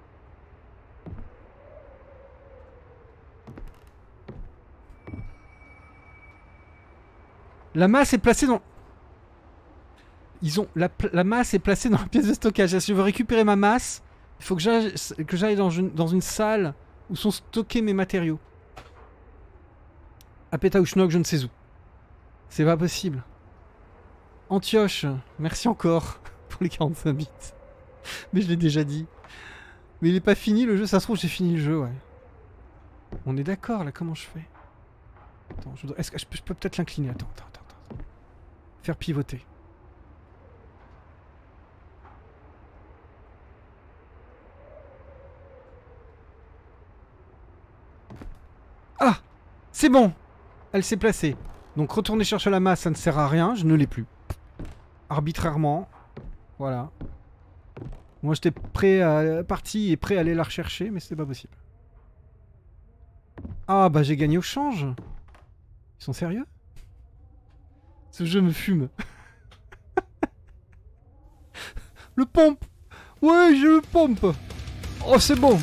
La masse est placée dans... Ils ont... La masse est placée dans la pièce de stockage. Si je veux récupérer ma masse, il faut que j'aille dans une salle où sont stockés mes matériaux. À Pétaouchnok, je ne sais où. C'est pas possible. Antioche, merci encore pour les 45 bits. Mais je l'ai déjà dit. Mais il est pas fini le jeu, ça se trouve j'ai fini le jeu, ouais. On est d'accord là, comment je fais? Attends, est-ce que je peux peut-être l'incliner? Attends. Faire pivoter. Ah! C'est bon! Elle s'est placée. Donc retourner chercher la masse, ça ne sert à rien, je ne l'ai plus. Arbitrairement. Voilà. Moi j'étais parti et prêt à aller la rechercher, mais c'était pas possible. Ah bah j'ai gagné au change. Ils sont sérieux? Ce jeu me fume. Le pompe. Ouais, j'ai le pompe. Oh, c'est bon.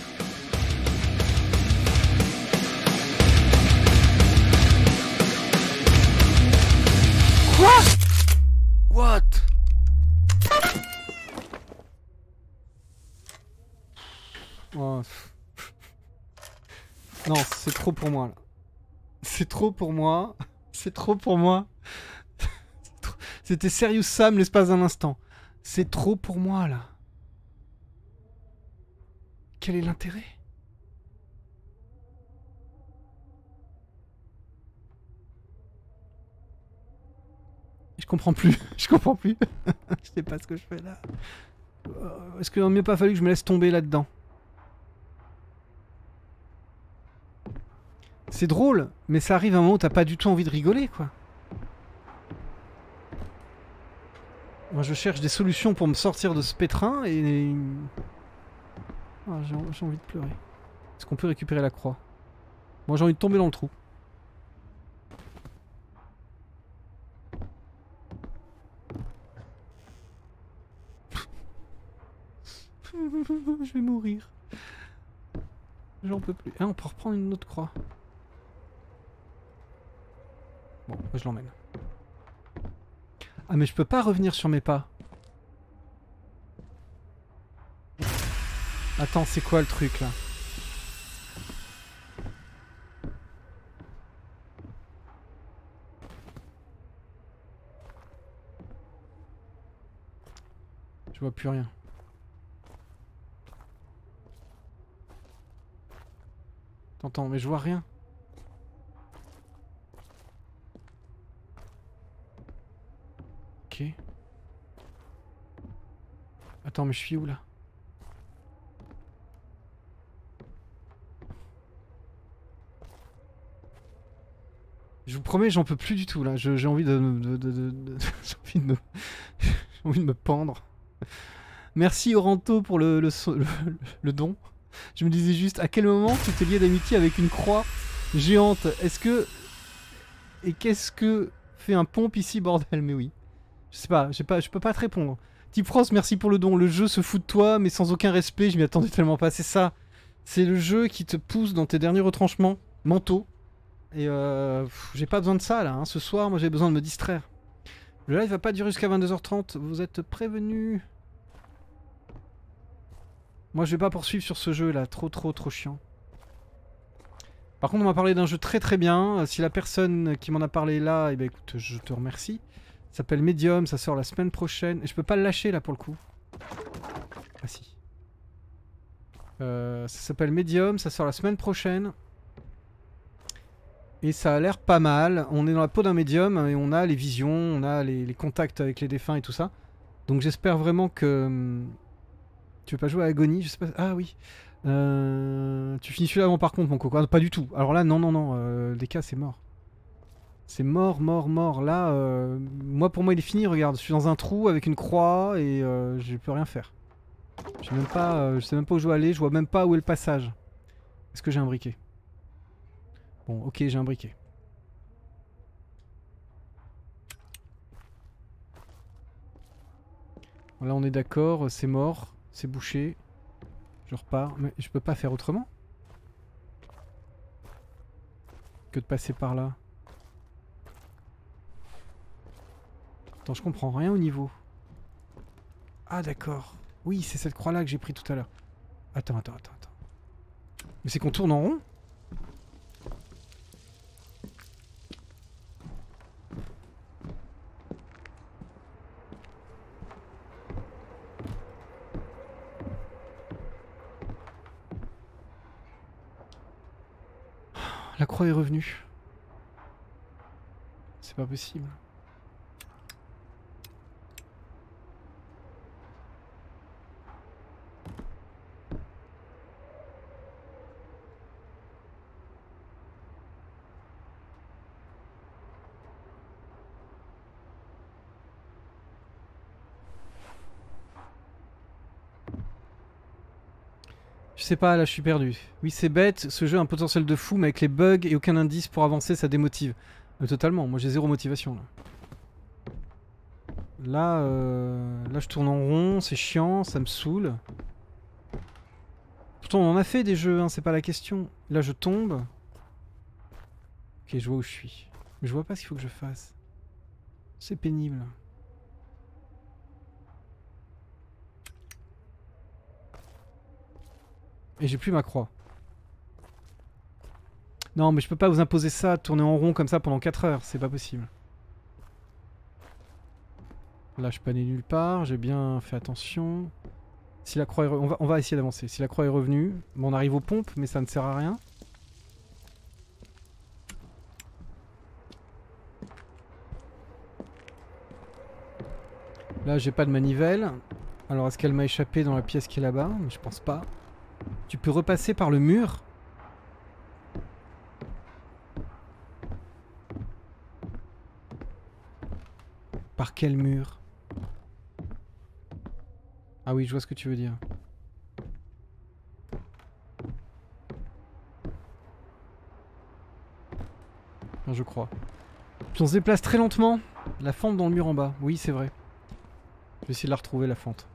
Quoi? What? Oh. Non, c'est trop pour moi là. C'est trop pour moi. C'est trop pour moi. C'était Serious Sam l'espace d'un instant. C'est trop pour moi là. Quel est l'intérêt? Je comprends plus. Je comprends plus. Je sais pas ce que je fais là. Est-ce qu'il n'aurait mieux pas fallu que je me laisse tomber là-dedans? C'est drôle, mais ça arrive à un moment où t'as pas du tout envie de rigoler, quoi. Moi, je cherche des solutions pour me sortir de ce pétrin et... Ah, j'ai envie de pleurer. Est-ce qu'on peut récupérer la croix? Moi, j'ai envie de tomber dans le trou. Je vais mourir. J'en peux plus. Ah, on peut reprendre une autre croix. Bon, je l'emmène. Ah, mais je peux pas revenir sur mes pas. Attends, c'est quoi le truc là? Je vois plus rien. T'entends, mais je vois rien. Ok. Attends, mais je suis où là? Je vous promets, j'en peux plus du tout là. J'ai envie de j'ai envie de me pendre. Merci Oranto pour le don. Je me disais juste, à quel moment tu t'es lié d'amitié avec une croix géante? Est-ce que... Et qu'est-ce que fait un pompe ici, bordel? Mais oui. Je sais pas, je peux pas te répondre. Tipros, merci pour le don. Le jeu se fout de toi, mais sans aucun respect, je m'y attendais tellement pas. C'est ça. C'est le jeu qui te pousse dans tes derniers retranchements mentaux. Et j'ai pas besoin de ça là, hein. Ce soir, moi j'ai besoin de me distraire. Le live va pas durer jusqu'à 22h30, vous êtes prévenus. Moi je vais pas poursuivre sur ce jeu là, trop chiant. Par contre on m'a parlé d'un jeu très bien. Si la personne qui m'en a parlé là, eh ben écoute, je te remercie. Ça s'appelle Medium, ça sort la semaine prochaine. Et je peux pas le lâcher là pour le coup. Ah si. Ça s'appelle Medium, ça sort la semaine prochaine. Et ça a l'air pas mal. On est dans la peau d'un médium et on a les visions, on a les contacts avec les défunts et tout ça. Donc j'espère vraiment que... Tu veux pas jouer à Agonie? Je sais pas... Ah oui. Tu finis celui-là avant par contre mon coco. Ah, pas du tout. Alors là, non. DK c'est mort. C'est mort. Là, moi pour moi il est fini, regarde. Je suis dans un trou avec une croix et je peux rien faire. Je sais même pas où je dois aller, je vois même pas où est le passage. Est-ce que j'ai un briquet? Bon, ok, j'ai un briquet. Là, on est d'accord, c'est mort, c'est bouché. Je repars, mais je peux pas faire autrement que de passer par là. Attends, je comprends rien au niveau. Ah, d'accord. Oui, c'est cette croix-là que j'ai pris tout à l'heure. Attends. Mais c'est qu'on tourne en rond? La croix est revenue. C'est pas possible. Je sais pas, là je suis perdu. Oui c'est bête, ce jeu a un potentiel de fou, mais avec les bugs et aucun indice pour avancer, ça démotive. Totalement, moi j'ai zéro motivation là. Là je tourne en rond, c'est chiant, ça me saoule. Pourtant on en a fait des jeux, hein, c'est pas la question. Là je tombe. Ok, je vois où je suis. Mais je vois pas ce qu'il faut que je fasse. C'est pénible. Et j'ai plus ma croix. Non mais je peux pas vous imposer ça, tourner en rond comme ça pendant 4 heures, c'est pas possible. Là je peux aller nulle part, j'ai bien fait attention. Si la croix est on va essayer d'avancer. Si la croix est revenue, bon, on arrive aux pompes mais ça ne sert à rien. Là j'ai pas de manivelle. Alors est-ce qu'elle m'a échappé dans la pièce qui est là-bas? Mais je pense pas. Tu peux repasser par le mur? Par quel mur? Ah oui, je vois ce que tu veux dire. Enfin, je crois. Puis on se déplace très lentement. La fente dans le mur en bas. Oui, c'est vrai. Je vais essayer de la retrouver, la fente.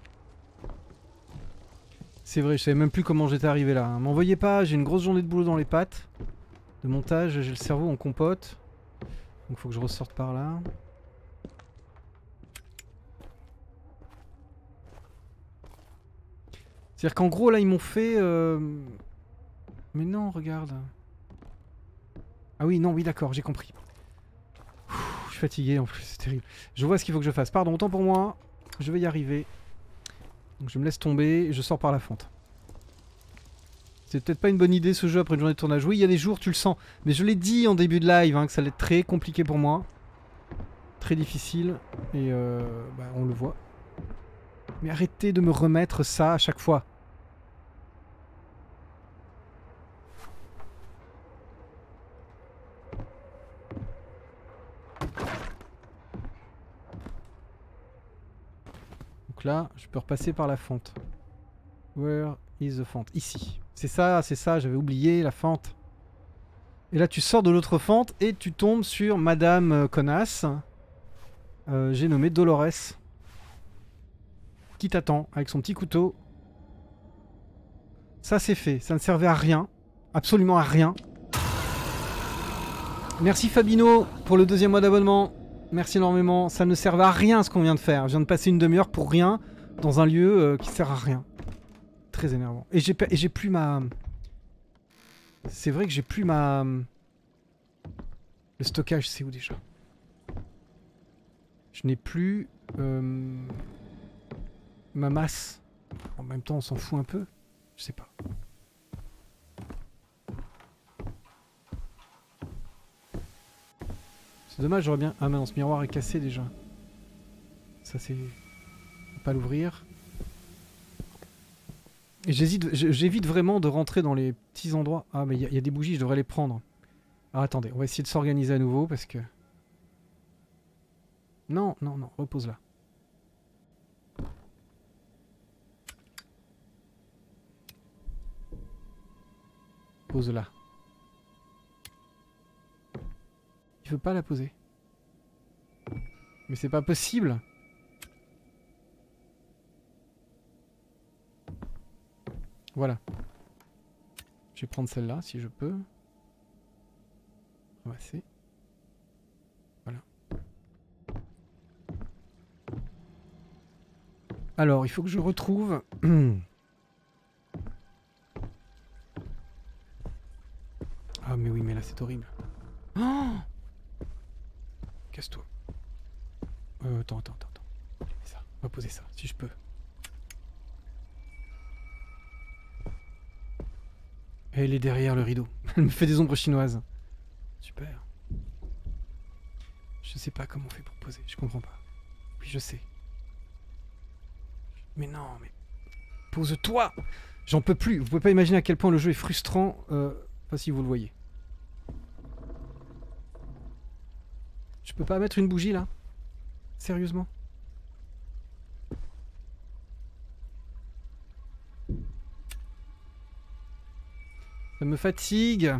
C'est vrai, je savais même plus comment j'étais arrivé là. M'en voyez pas, j'ai une grosse journée de boulot dans les pattes. De montage, j'ai le cerveau en compote. Donc faut que je ressorte par là. C'est-à-dire qu'en gros là ils m'ont fait... Mais non, regarde. Ah oui, non, oui d'accord, j'ai compris. Je suis fatigué en plus, c'est terrible. Je vois ce qu'il faut que je fasse. Pardon, autant pour moi. Je vais y arriver. Donc je me laisse tomber et je sors par la fente. C'est peut-être pas une bonne idée ce jeu après une journée de tournage. Oui, il y a des jours, tu le sens. Mais je l'ai dit en début de live, hein, que ça allait être très compliqué pour moi. Très difficile. Et bah, on le voit. Mais arrêtez de me remettre ça à chaque fois. Donc là, je peux repasser par la fente. Where is the fente? Ici. C'est ça, j'avais oublié la fente. Et là, tu sors de l'autre fente et tu tombes sur Madame Connasse. J'ai nommé Dolores. Qui t'attend avec son petit couteau. Ça, c'est fait. Ça ne servait à rien. Absolument à rien. Merci Fabino pour le 2e mois d'abonnement. Merci énormément. Ça ne servait à rien ce qu'on vient de faire. Je viens de passer une demi-heure pour rien dans un lieu qui sert à rien. Très énervant. Et j'ai plus ma... C'est vrai que j'ai plus ma... Le stockage, c'est où déjà? Je n'ai plus... ma masse. En même temps, on s'en fout un peu. Je sais pas. C'est dommage, j'aurais bien... Ah mais non, ce miroir est cassé déjà. Ça c'est... On peut pas l'ouvrir. Et j'évite vraiment de rentrer dans les petits endroits. Ah mais il y a des bougies, je devrais les prendre. Alors attendez, on va essayer de s'organiser à nouveau parce que... Non, non, non, repose là. Pose là. Il veut pas la poser. Mais c'est pas possible. Voilà. Je vais prendre celle-là si je peux. Ramasser. Voilà. Alors, il faut que je retrouve... Ah mais oui, mais là c'est horrible. Oh, casse-toi. Attends. Ça, on va poser ça, si je peux. Elle est derrière le rideau. Elle me fait des ombres chinoises. Super. Je sais pas comment on fait pour poser, je comprends pas. Oui, je sais. Mais non, mais... Pose-toi! J'en peux plus. Vous pouvez pas imaginer à quel point le jeu est frustrant. Enfin, si vous le voyez. Je peux pas mettre une bougie là? Sérieusement? Ça me fatigue.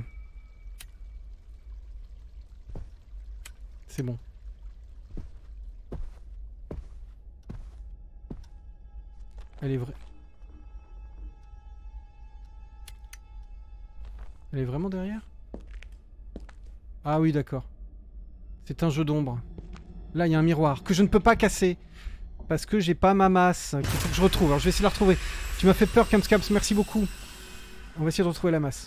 C'est bon. Elle est vraie. Elle est vraiment derrière? Ah oui, d'accord. C'est un jeu d'ombre. Là, il y a un miroir que je ne peux pas casser. Parce que j'ai pas ma masse. Il faut que je retrouve. Alors, je vais essayer de la retrouver. Tu m'as fait peur, Camscaps. Merci beaucoup. On va essayer de retrouver la masse.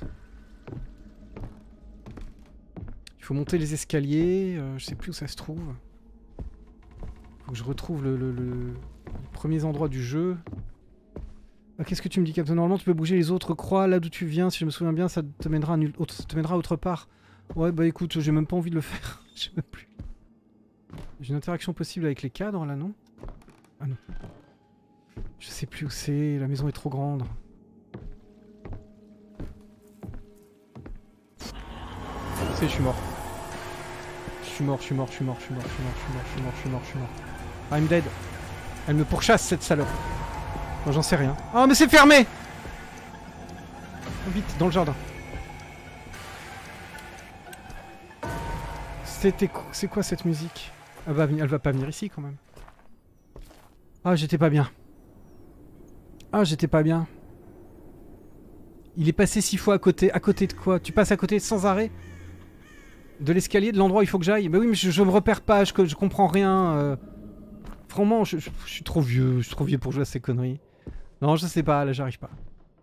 Il faut monter les escaliers. Je sais plus où ça se trouve. Faut que je retrouve les premiers endroits du jeu. Ah, qu'est-ce que tu me dis, Captain? Normalement, tu peux bouger les autres croix là d'où tu viens. Si je me souviens bien, ça te mènera à autre part. Ouais, bah écoute, j'ai même pas envie de le faire. Je sais même plus. J'ai une interaction possible avec les cadres là, non? Ah non. Je sais plus où c'est. La maison est trop grande. Je suis mort. Je suis mort. I'm dead. Elle me pourchasse, cette salope. Moi, j'en sais rien. Oh, mais c'est fermé! Vite, dans le jardin. C'est quoi cette musique? Elle va pas venir ici, quand même. Ah, j'étais pas bien. Il est passé 6 fois à côté. À côté de quoi? Tu passes à côté sans arrêt? De l'escalier, de l'endroit où il faut que j'aille? Bah oui, mais je me repère pas, je comprends rien. Franchement, je suis trop vieux. Je suis trop vieux pour jouer à ces conneries. Non, je sais pas, là j'arrive pas.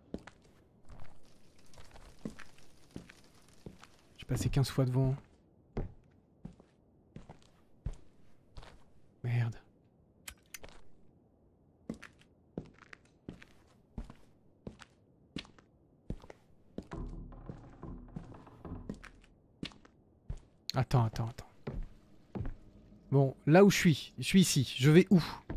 J'ai passé 15 fois devant. Merde. Attends. Bon, là où je suis ici. Je vais où?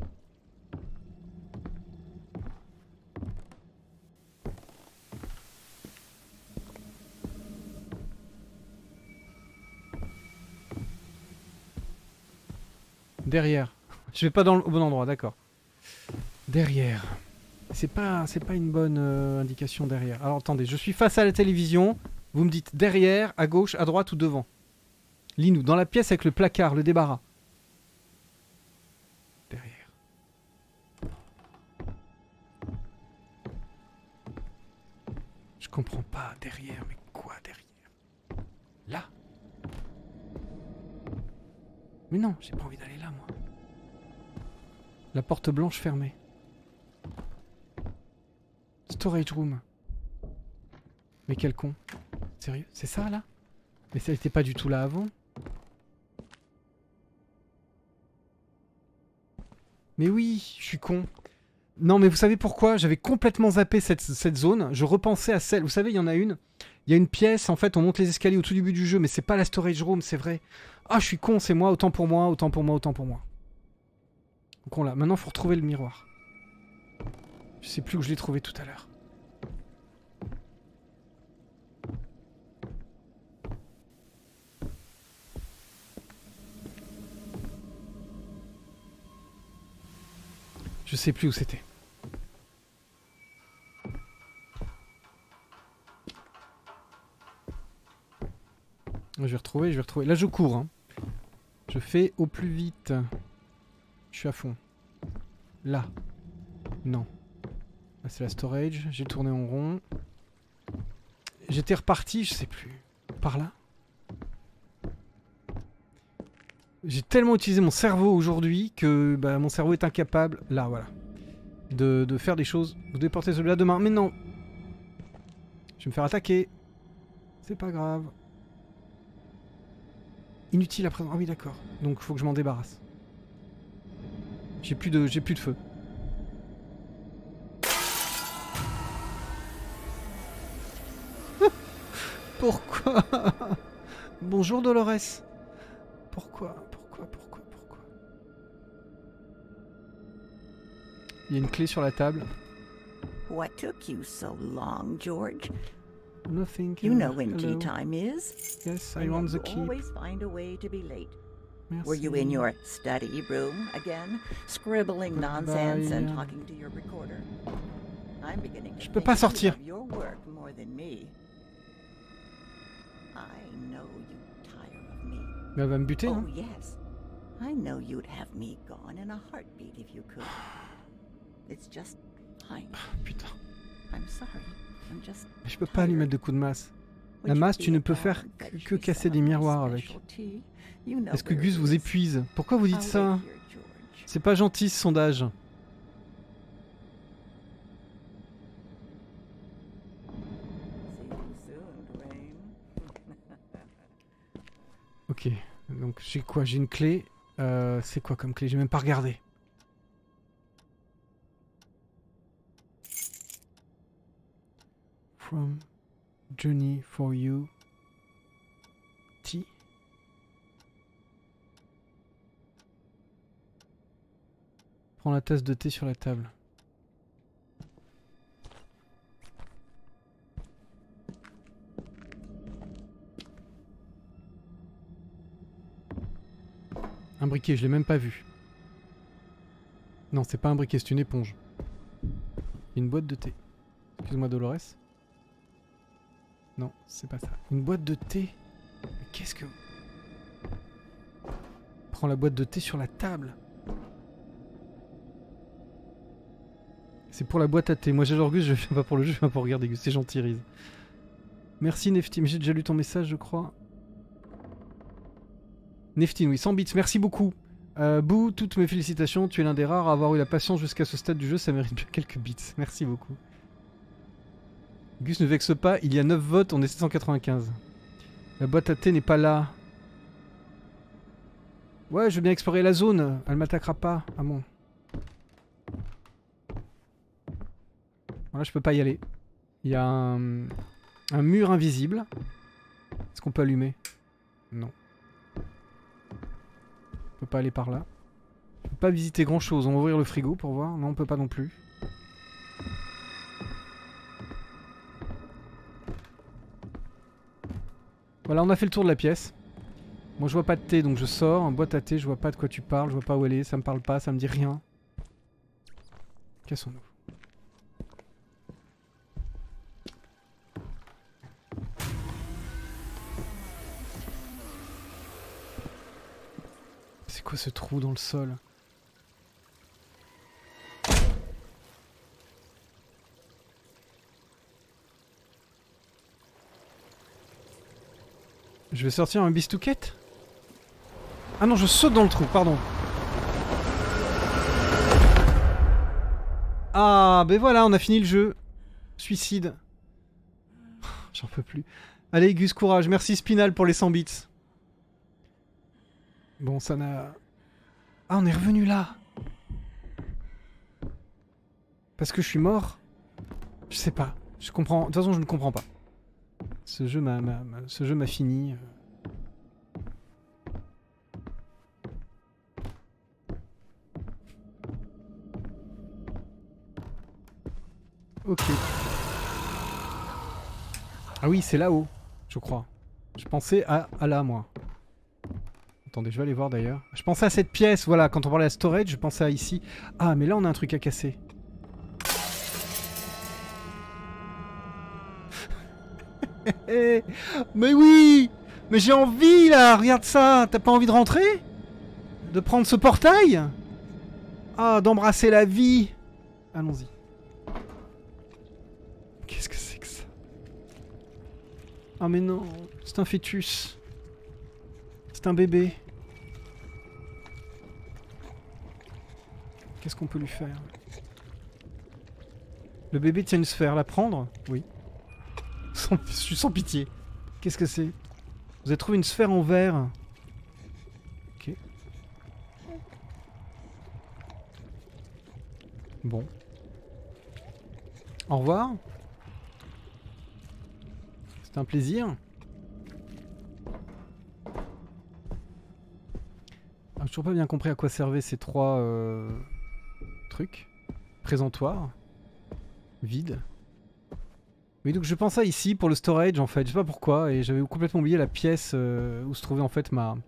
Derrière. Je vais pas au bon endroit, d'accord. Derrière. C'est pas une bonne indication derrière. Alors attendez, je suis face à la télévision. Vous me dites derrière, à gauche, à droite ou devant. Lis-nous, dans la pièce avec le placard, le débarras. Derrière. Je comprends pas, derrière, mais quoi derrière? Là? Mais non, j'ai pas envie d'aller là, moi. La porte blanche fermée. Storage room. Mais quel con. Sérieux? C'est ça, là? Mais ça n'était pas du tout là avant. Mais oui, je suis con. Non, mais vous savez pourquoi? J'avais complètement zappé cette zone. Je repensais à celle... Vous savez, il y en a une. Il y a une pièce, en fait, on monte les escaliers au tout début du jeu, mais c'est pas la storage room, c'est vrai. Ah, je suis con, c'est moi, autant pour moi. Donc on l'a. Maintenant, faut retrouver le miroir. Je sais plus où je l'ai trouvé tout à l'heure. Je sais plus où c'était. Je vais retrouver. Là, je cours. Hein. Je fais au plus vite. Je suis à fond. Là. Non. Là, c'est la storage. J'ai tourné en rond. J'étais reparti, je sais plus. Par là? J'ai tellement utilisé mon cerveau aujourd'hui que bah, mon cerveau est incapable, là voilà, de faire des choses. Vous devez porter celui-là demain, mais non. Je vais me faire attaquer. C'est pas grave. Inutile à présent. Ah oui d'accord. Donc il faut que je m'en débarrasse. J'ai plus de feu. Pourquoi? Bonjour Dolores. Pourquoi? Il y a une clé sur la table. What took you so long, George? Nothing. You know when Hello. tea time is. Yes, I And want the you key. always find a way to be late. Merci. Were you in your study room again, scribbling nonsense and Bye. talking to your recorder? I'm beginning to Je peux think pas you sortir. love your work more than me. I know you tire of me. Mais elle va me buter, Oh hein. yes, I know you'd have me gone in a heartbeat if you could. It's just line. Putain. I'm sorry. I'm just Je peux pas lui mettre de coups de masse. La masse, tu ne peux faire que casser des miroirs avec. Est-ce que Gus vous épuise? Pourquoi vous dites ça? C'est pas gentil ce sondage. Ok, donc j'ai quoi? J'ai une clé. C'est quoi comme clé? J'ai même pas regardé. From Journey for you. T. Prends la tasse de thé sur la table. Un briquet, je l'ai même pas vu. Non, c'est pas un briquet, c'est une éponge. Une boîte de thé. Excuse-moi, Dolores. Non, c'est pas ça. Une boîte de thé. Mais qu'est-ce que... Prends la boîte de thé sur la table. C'est pour la boîte à thé. Moi j'adore Gus, je viens pas pour le jeu, je viens pour regarder Gus. C'est gentil, Riz. Merci Neftim, j'ai déjà lu ton message, je crois. Neftim, oui, 100 bits, merci beaucoup. Boo, toutes mes félicitations, tu es l'un des rares à avoir eu la patience jusqu'à ce stade du jeu, ça mérite bien quelques bits. Merci beaucoup. Gus ne vexe pas, il y a 9 votes, on est 795. La boîte à thé n'est pas là. Ouais, je veux bien explorer la zone, elle m'attaquera pas. Ah bon. Voilà, je peux pas y aller. Il y a un mur invisible. Est-ce qu'on peut allumer? Non. On peut pas aller par là. On peut pas visiter grand chose. On va ouvrir le frigo pour voir. Non, on peut pas non plus. Voilà, on a fait le tour de la pièce. Moi je vois pas de thé donc je sors. En boîte à thé, je vois pas de quoi tu parles. Je vois pas où elle est. Ça me parle pas, ça me dit rien. Cassons-nous. C'est quoi ce trou dans le sol? Je vais sortir un bistouquette? Ah non, je saute dans le trou, pardon. Ah, ben voilà, on a fini le jeu. Suicide. J'en peux plus. Allez, Gus, courage. Merci Spinal pour les 100 bits. Bon, ça n'a... Ah, on est revenu là. Parce que je suis mort? Je sais pas. Je comprends... De toute façon, je ne comprends pas. Ce jeu m'a fini. Ok. Ah oui, c'est là-haut, je crois. Je pensais à là, moi. Attendez, je vais aller voir d'ailleurs. Je pensais à cette pièce, voilà, quand on parlait à storage, je pensais à ici. Ah, mais là, on a un truc à casser. Mais oui! Mais j'ai envie, là! Regarde ça! T'as pas envie de rentrer? De prendre ce portail? Ah, d'embrasser la vie! Allons-y. Qu'est-ce que c'est que ça? Ah mais non, c'est un fœtus. C'est un bébé. Qu'est-ce qu'on peut lui faire? Le bébé tient une sphère, la prendre? Oui. Je suis sans pitié. Qu'est-ce que c'est? Vous avez trouvé une sphère en verre. Ok. Bon. Au revoir. C'est un plaisir. Ah, j'ai toujours pas bien compris à quoi servaient ces trois trucs. Présentoir. Vide. Oui, donc je pensais ici pour le storage en fait, je sais pas pourquoi, et j'avais complètement oublié la pièce où se trouvait en fait ma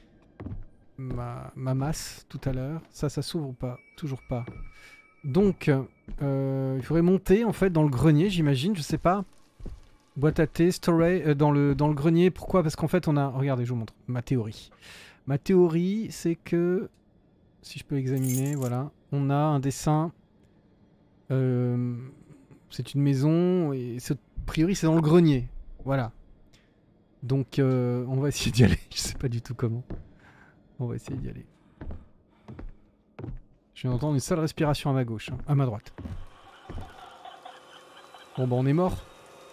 masse tout à l'heure. Ça s'ouvre ou pas? Toujours pas. Donc, il faudrait monter en fait dans le grenier, j'imagine, je sais pas. Boîte à thé, storage, dans le grenier, pourquoi? Parce qu'en fait on a... Regardez, je vous montre ma théorie. Ma théorie, c'est que, si je peux examiner, voilà, on a un dessin C'est une maison et a priori c'est dans le grenier. Voilà. Donc on va essayer d'y aller. Je sais pas du tout comment. On va essayer d'y aller. Je viens d'entendre une seule respiration à ma gauche, hein, à ma droite. Bon bah on est mort.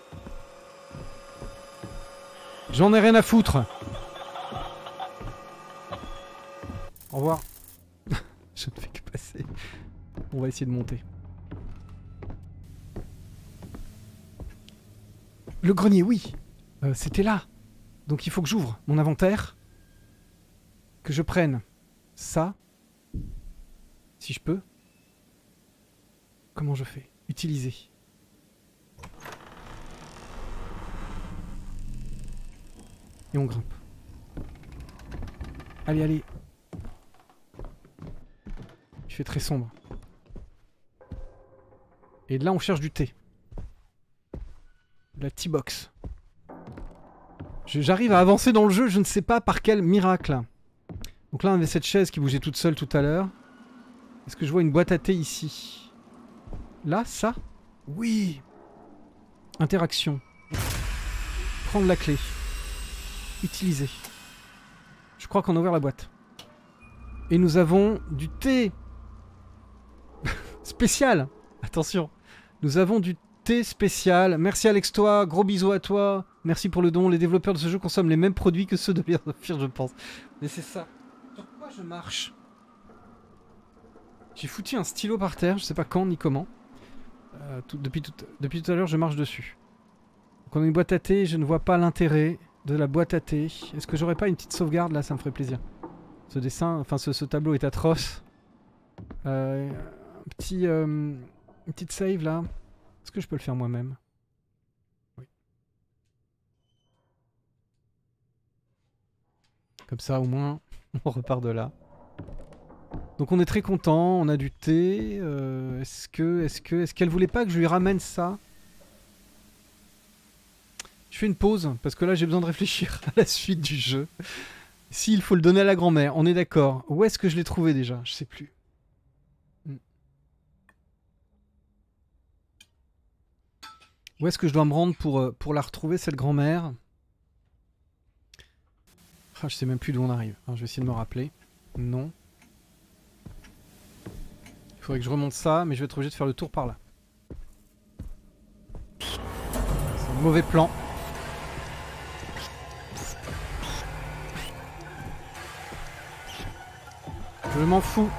J'en ai rien à foutre. Au revoir. Je ne fais que passer. On va essayer de monter. Le grenier, oui. C'était là. Donc il faut que j'ouvre mon inventaire. Que je prenne ça. Si je peux. Comment je fais? Utiliser. Et on grimpe. Allez, allez. Il fait très sombre. Et là, on cherche du thé. La tea box. J'arrive à avancer dans le jeu, je ne sais pas par quel miracle. Donc là, on avait cette chaise qui bougeait toute seule tout à l'heure. Est-ce que je vois une boîte à thé ici? Là, ça? Oui. Interaction. Prendre la clé. Utiliser. Je crois qu'on a ouvert la boîte. Et nous avons du thé spécial. Attention. Nous avons du thé spécial. Merci Alex toi, gros bisous à toi. Merci pour le don. Les développeurs de ce jeu consomment les mêmes produits que ceux de Layers of Fear, je pense. Mais c'est ça. Sur quoi je marche? J'ai foutu un stylo par terre, je sais pas quand ni comment. Depuis tout à l'heure, je marche dessus. Donc on a une boîte à thé, je ne vois pas l'intérêt de la boîte à thé. Est-ce que j'aurais pas une petite sauvegarde là? Ça me ferait plaisir. Ce dessin, enfin ce tableau est atroce. Une petite save là. Est-ce que je peux le faire moi-même? Oui. Comme ça au moins, on repart de là. Donc on est très content, on a du thé. Est-ce qu'elle voulait pas que je lui ramène ça? Je fais une pause, parce que là j'ai besoin de réfléchir à la suite du jeu. S'il faut le donner à la grand-mère, on est d'accord. Où est-ce que je l'ai trouvé déjà? Je sais plus. Où est-ce que je dois me rendre pour la retrouver, cette grand-mère? Ah, je sais même plus d'où on arrive. Alors, je vais essayer de me rappeler. Non. Il faudrait que je remonte ça, mais je vais être obligé de faire le tour par là. C'est un mauvais plan. Je m'en fous.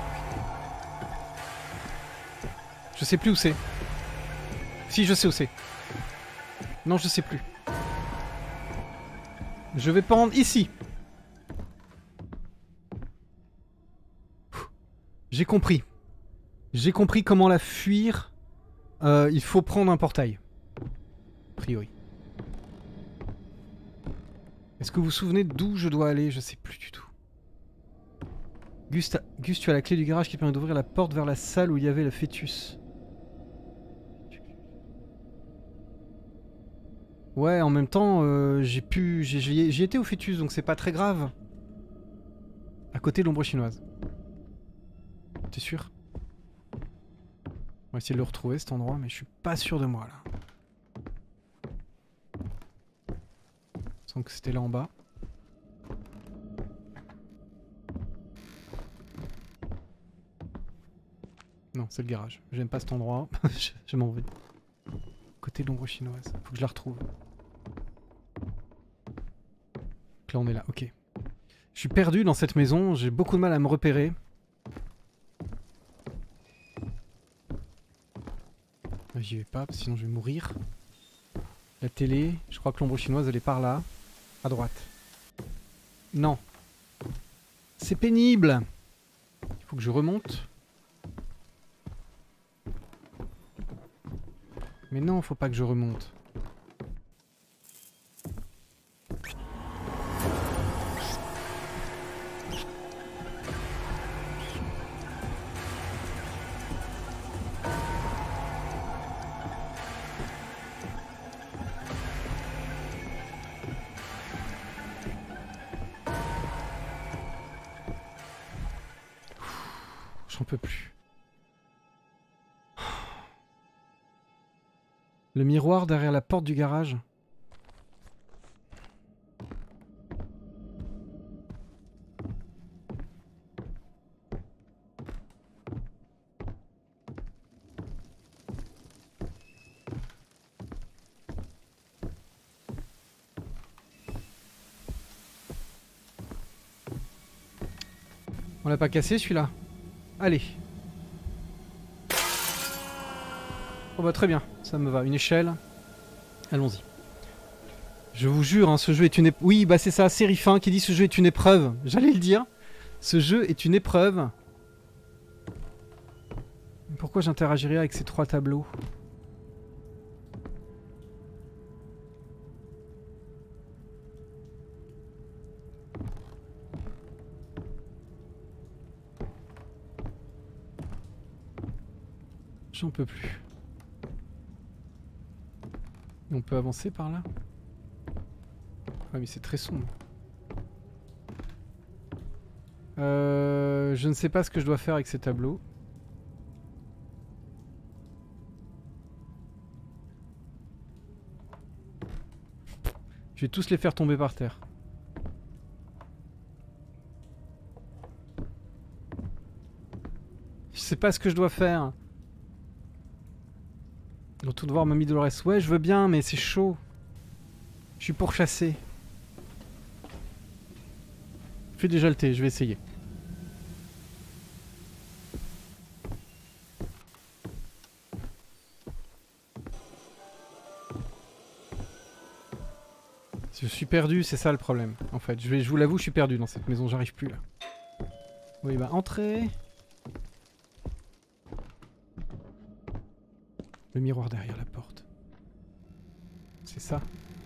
Je sais plus où c'est. Si, je sais où c'est. Non, je sais plus. Je vais pendre ici. J'ai compris. J'ai compris comment la fuir. Il faut prendre un portail. A priori. Est-ce que vous vous souvenez d'où je dois aller? Je sais plus du tout. Gus, tu as la clé du garage qui permet d'ouvrir la porte vers la salle où il y avait le fœtus. Ouais, en même temps, j'y étais au fœtus, donc c'est pas très grave. À côté de l'ombre chinoise. T'es sûr? On va essayer de le retrouver cet endroit, mais je suis pas sûr de moi là. Il me semble que c'était là en bas. Non, c'est le garage. J'aime pas cet endroit. je m'en vais. Côté de l'ombre chinoise. Faut que je la retrouve. Donc là, on est là. Ok. Je suis perdu dans cette maison. J'ai beaucoup de mal à me repérer. J'y vais pas, sinon je vais mourir. La télé. Je crois que l'ombre chinoise, elle est par là. À droite. Non. C'est pénible. Il faut que je remonte. Mais non, faut pas que je remonte. J'en peux plus. Le miroir derrière la porte du garage. On l'a pas cassé celui-là. Allez. Oh bah très bien, ça me va. Une échelle. Allons-y. Je vous jure, hein, ce jeu est une épreuve. Oui, bah c'est ça, Sérifin qui dit ce jeu est une épreuve. J'allais le dire. Ce jeu est une épreuve. Pourquoi j'interagirais avec ces 3 tableaux? J'en peux plus. On peut avancer par là? Ouais, mais c'est très sombre. Je ne sais pas ce que je dois faire avec ces tableaux. Je vais tous les faire tomber par terre. Je sais pas ce que je dois faire. Retour de voir Mamie Dolores. Ouais, je veux bien, mais c'est chaud. Je suis pourchassé. Je fais déjà le thé, je vais essayer. Je suis perdu, c'est ça le problème. En fait, je vous l'avoue, je suis perdu dans cette maison, j'arrive plus là. Oui, bah entrez. Le miroir derrière la porte. C'est ça.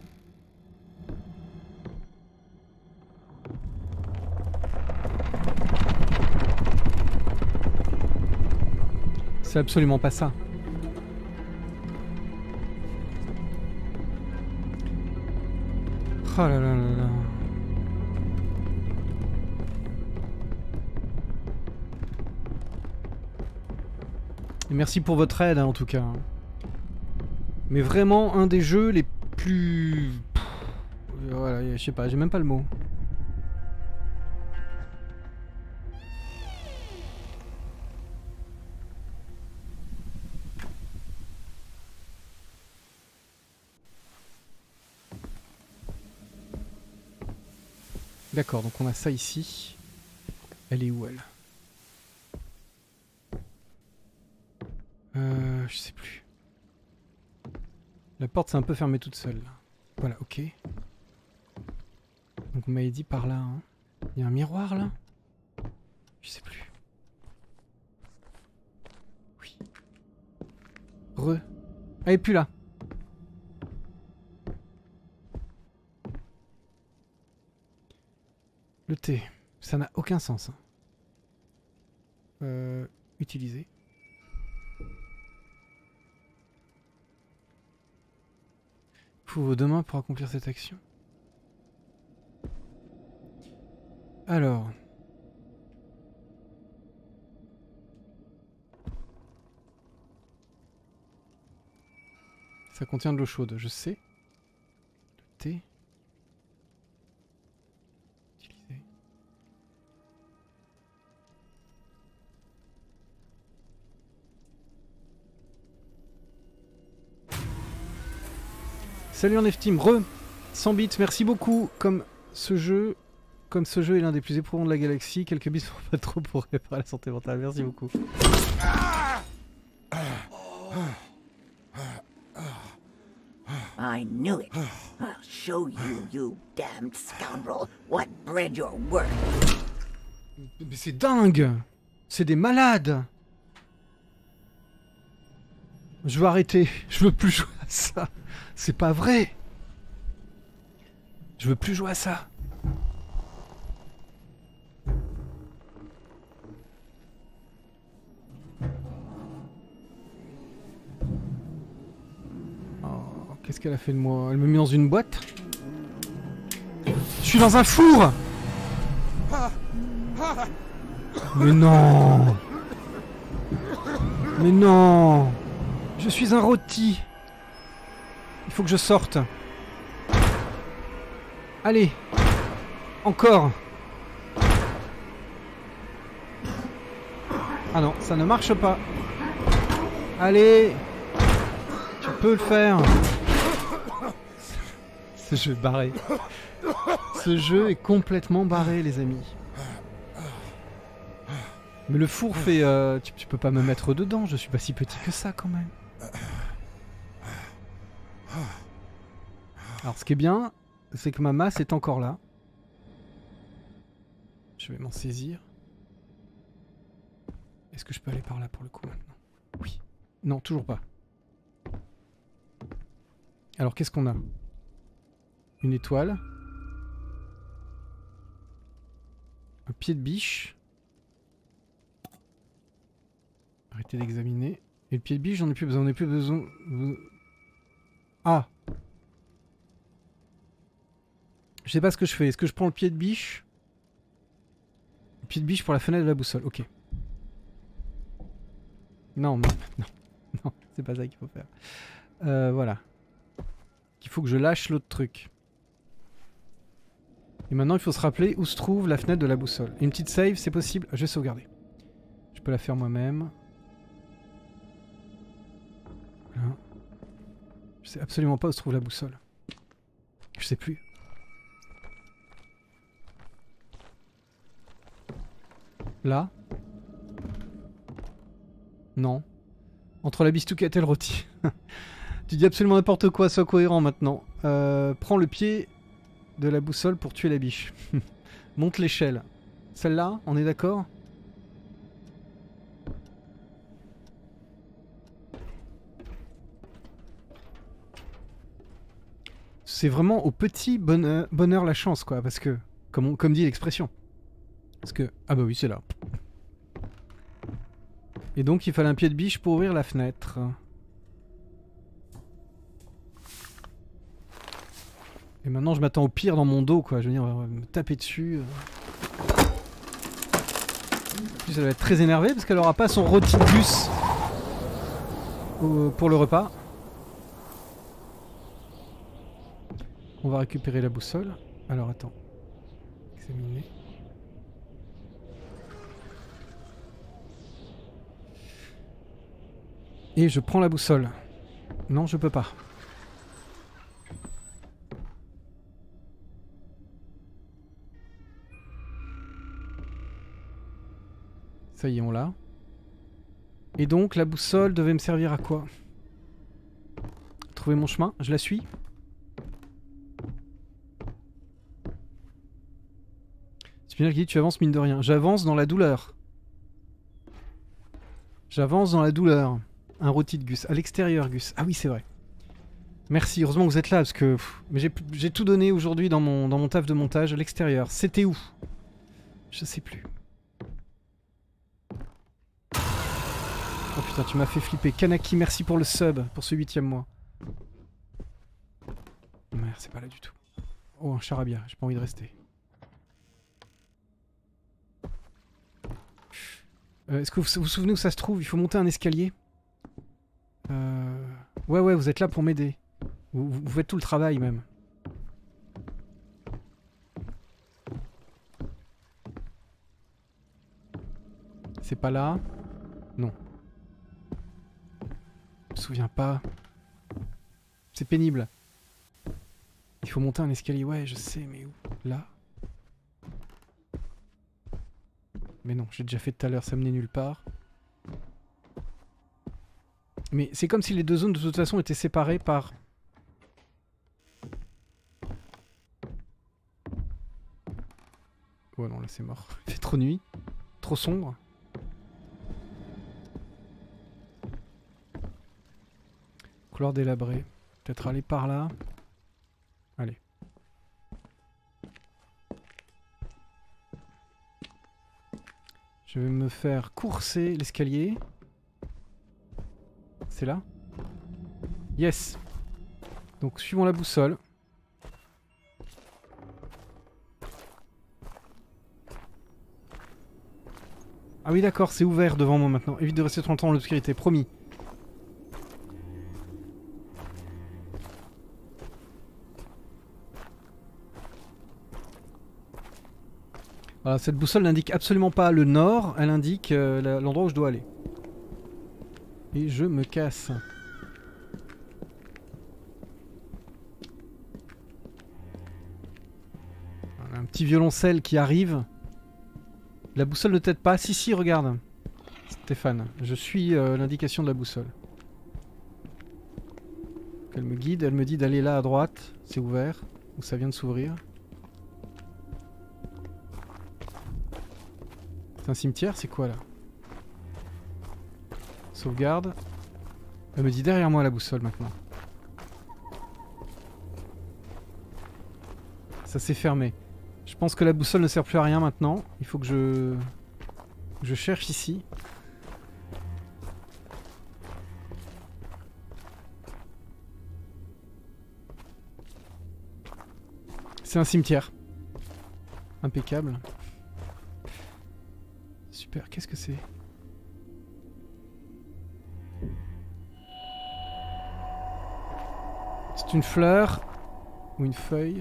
C'est absolument pas ça. Oh là là là là. Et merci pour votre aide, hein, en tout cas. Mais vraiment un des jeux les plus... Voilà, je sais pas, j'ai même pas le mot. D'accord, donc on a ça ici. Elle est où elle? Je sais plus. La porte s'est un peu fermée toute seule. Voilà, ok. Donc on m'avait dit par là. Hein. Il y a un miroir là? Je sais plus. Oui. Re. Elle est plus là. Le thé. Ça n'a aucun sens. Hein. Utiliser. Faut vos deux mains pour accomplir cette action. Alors. Ça contient de l'eau chaude, je sais. Le thé. Utiliser. Salut en F-Team, re 100 bits, merci beaucoup. Comme ce jeu est l'un des plus éprouvants de la galaxie, quelques bits sont pas trop pour réparer la santé mentale, merci beaucoup. I knew it. I'll show you, you damned scoundrel, what bread you're worth. Mais c'est dingue! C'est des malades! Je veux arrêter, je veux plus jouer à ça. C'est pas vrai! Je veux plus jouer à ça. Oh, qu'est-ce qu'elle a fait de moi? Elle me met dans une boîte? Je suis dans un four! Mais non! Mais non! Je suis un rôti! Il faut que je sorte. Allez. Encore. Ah non, ça ne marche pas. Allez. Tu peux le faire. Ce jeu est barré. Ce jeu est complètement barré, les amis. Mais le four fait... tu peux pas me mettre dedans, je suis pas si petit que ça quand même. Alors ce qui est bien, c'est que ma masse est encore là. Je vais m'en saisir. Est-ce que je peux aller par là pour le coup maintenant? Oui. Non, toujours pas. Alors qu'est-ce qu'on a? Une étoile. Un pied de biche. Arrêtez d'examiner. Et le pied de biche, j'en ai plus besoin. J'en ai plus besoin. Ah! Je sais pas ce que je fais. Est-ce que je prends le pied de biche? Le pied de biche pour la fenêtre de la boussole. Ok. Non, non, non. Non, c'est pas ça qu'il faut faire. Voilà. Il faut que je lâche l'autre truc. Et maintenant, il faut se rappeler où se trouve la fenêtre de la boussole. Une petite save, c'est possible. Je vais sauvegarder. Je peux la faire moi-même. Voilà. Je sais absolument pas où se trouve la boussole. Je sais plus. Là? Non. Entre la bistouquette et le rôti. Tu dis absolument n'importe quoi, sois cohérent maintenant. Prends le pied de la boussole pour tuer la biche. Monte l'échelle. Celle-là, on est d'accord? C'est vraiment au petit bonheur la chance, quoi, parce que, comme dit l'expression. Parce que, ah bah oui, c'est là. Et donc il fallait un pied de biche pour ouvrir la fenêtre. Et maintenant je m'attends au pire dans mon dos, quoi. Je veux dire, on va me taper dessus. En plus elle va être très énervée parce qu'elle aura pas son rôti de gus pour le repas. On va récupérer la boussole. Alors attends. Examiner. Et je prends la boussole. Non, je peux pas. Ça y est, on l'a. Et donc, la boussole devait me servir à quoi? Trouver mon chemin? Je la suis? Spinal qui dit tu avances mine de rien. J'avance dans la douleur. J'avance dans la douleur. Un rôti de Gus. À l'extérieur, Gus. Ah oui, c'est vrai. Merci, heureusement que vous êtes là, parce que j'ai tout donné aujourd'hui dans mon taf de montage. À l'extérieur. C'était où? Je sais plus. Oh putain, tu m'as fait flipper. Kanaki, merci pour le sub, pour ce 8e mois. Merde, c'est pas là du tout. Oh, un charabia, j'ai pas envie de rester. Est-ce que vous vous souvenez où ça se trouve? Il faut monter un escalier. Ouais, vous êtes là pour m'aider. Vous faites tout le travail même. C'est pas là? Non. Je me souviens pas. C'est pénible. Il faut monter un escalier. Ouais, je sais, mais où? Là? Mais non, j'ai déjà fait tout à l'heure, ça menait nulle part. Mais c'est comme si les deux zones de toute façon étaient séparées par... Ouais non, là c'est mort. Il fait trop nuit. Trop sombre. Couloir délabré. Peut-être aller par là. Allez. Je vais me faire courser l'escalier. C'est là? Yes! Donc suivons la boussole. Ah oui d'accord, c'est ouvert devant moi maintenant. Évite de rester trop longtemps dans l'obscurité, promis. Voilà, cette boussole n'indique absolument pas le nord, elle indique l'endroit où je dois aller. Et je me casse. Voilà, un petit violoncelle qui arrive. La boussole ne t'aide pas. Si, si, regarde. Stéphane, je suis l'indication de la boussole. Elle me guide, elle me dit d'aller là à droite. C'est ouvert. Ou ça vient de s'ouvrir. C'est un cimetière, c'est quoi là? Sauvegarde. Elle me dit derrière moi la boussole maintenant. Ça s'est fermé. Je pense que la boussole ne sert plus à rien maintenant. Il faut que je cherche ici. C'est un cimetière. Impeccable. Super, qu'est-ce que c'est? C'est une fleur ou une feuille.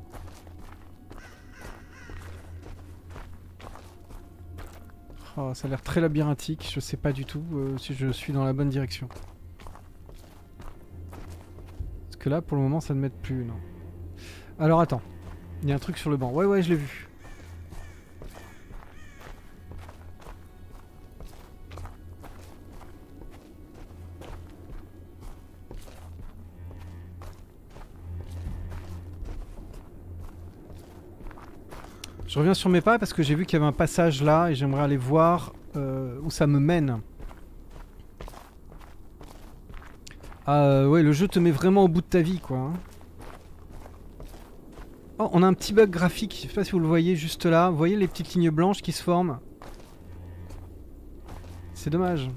Oh, ça a l'air très labyrinthique, je sais pas du tout si je suis dans la bonne direction. Parce que là, pour le moment, ça ne m'aide plus, non. Alors attends, il y a un truc sur le banc. Ouais, ouais, je l'ai vu. Je reviens sur mes pas parce que j'ai vu qu'il y avait un passage là et j'aimerais aller voir où ça me mène. Ah ouais, le jeu te met vraiment au bout de ta vie quoi. Hein. Oh, on a un petit bug graphique, je sais pas si vous le voyez juste là. Vous voyez les petites lignes blanches qui se forment? C'est dommage.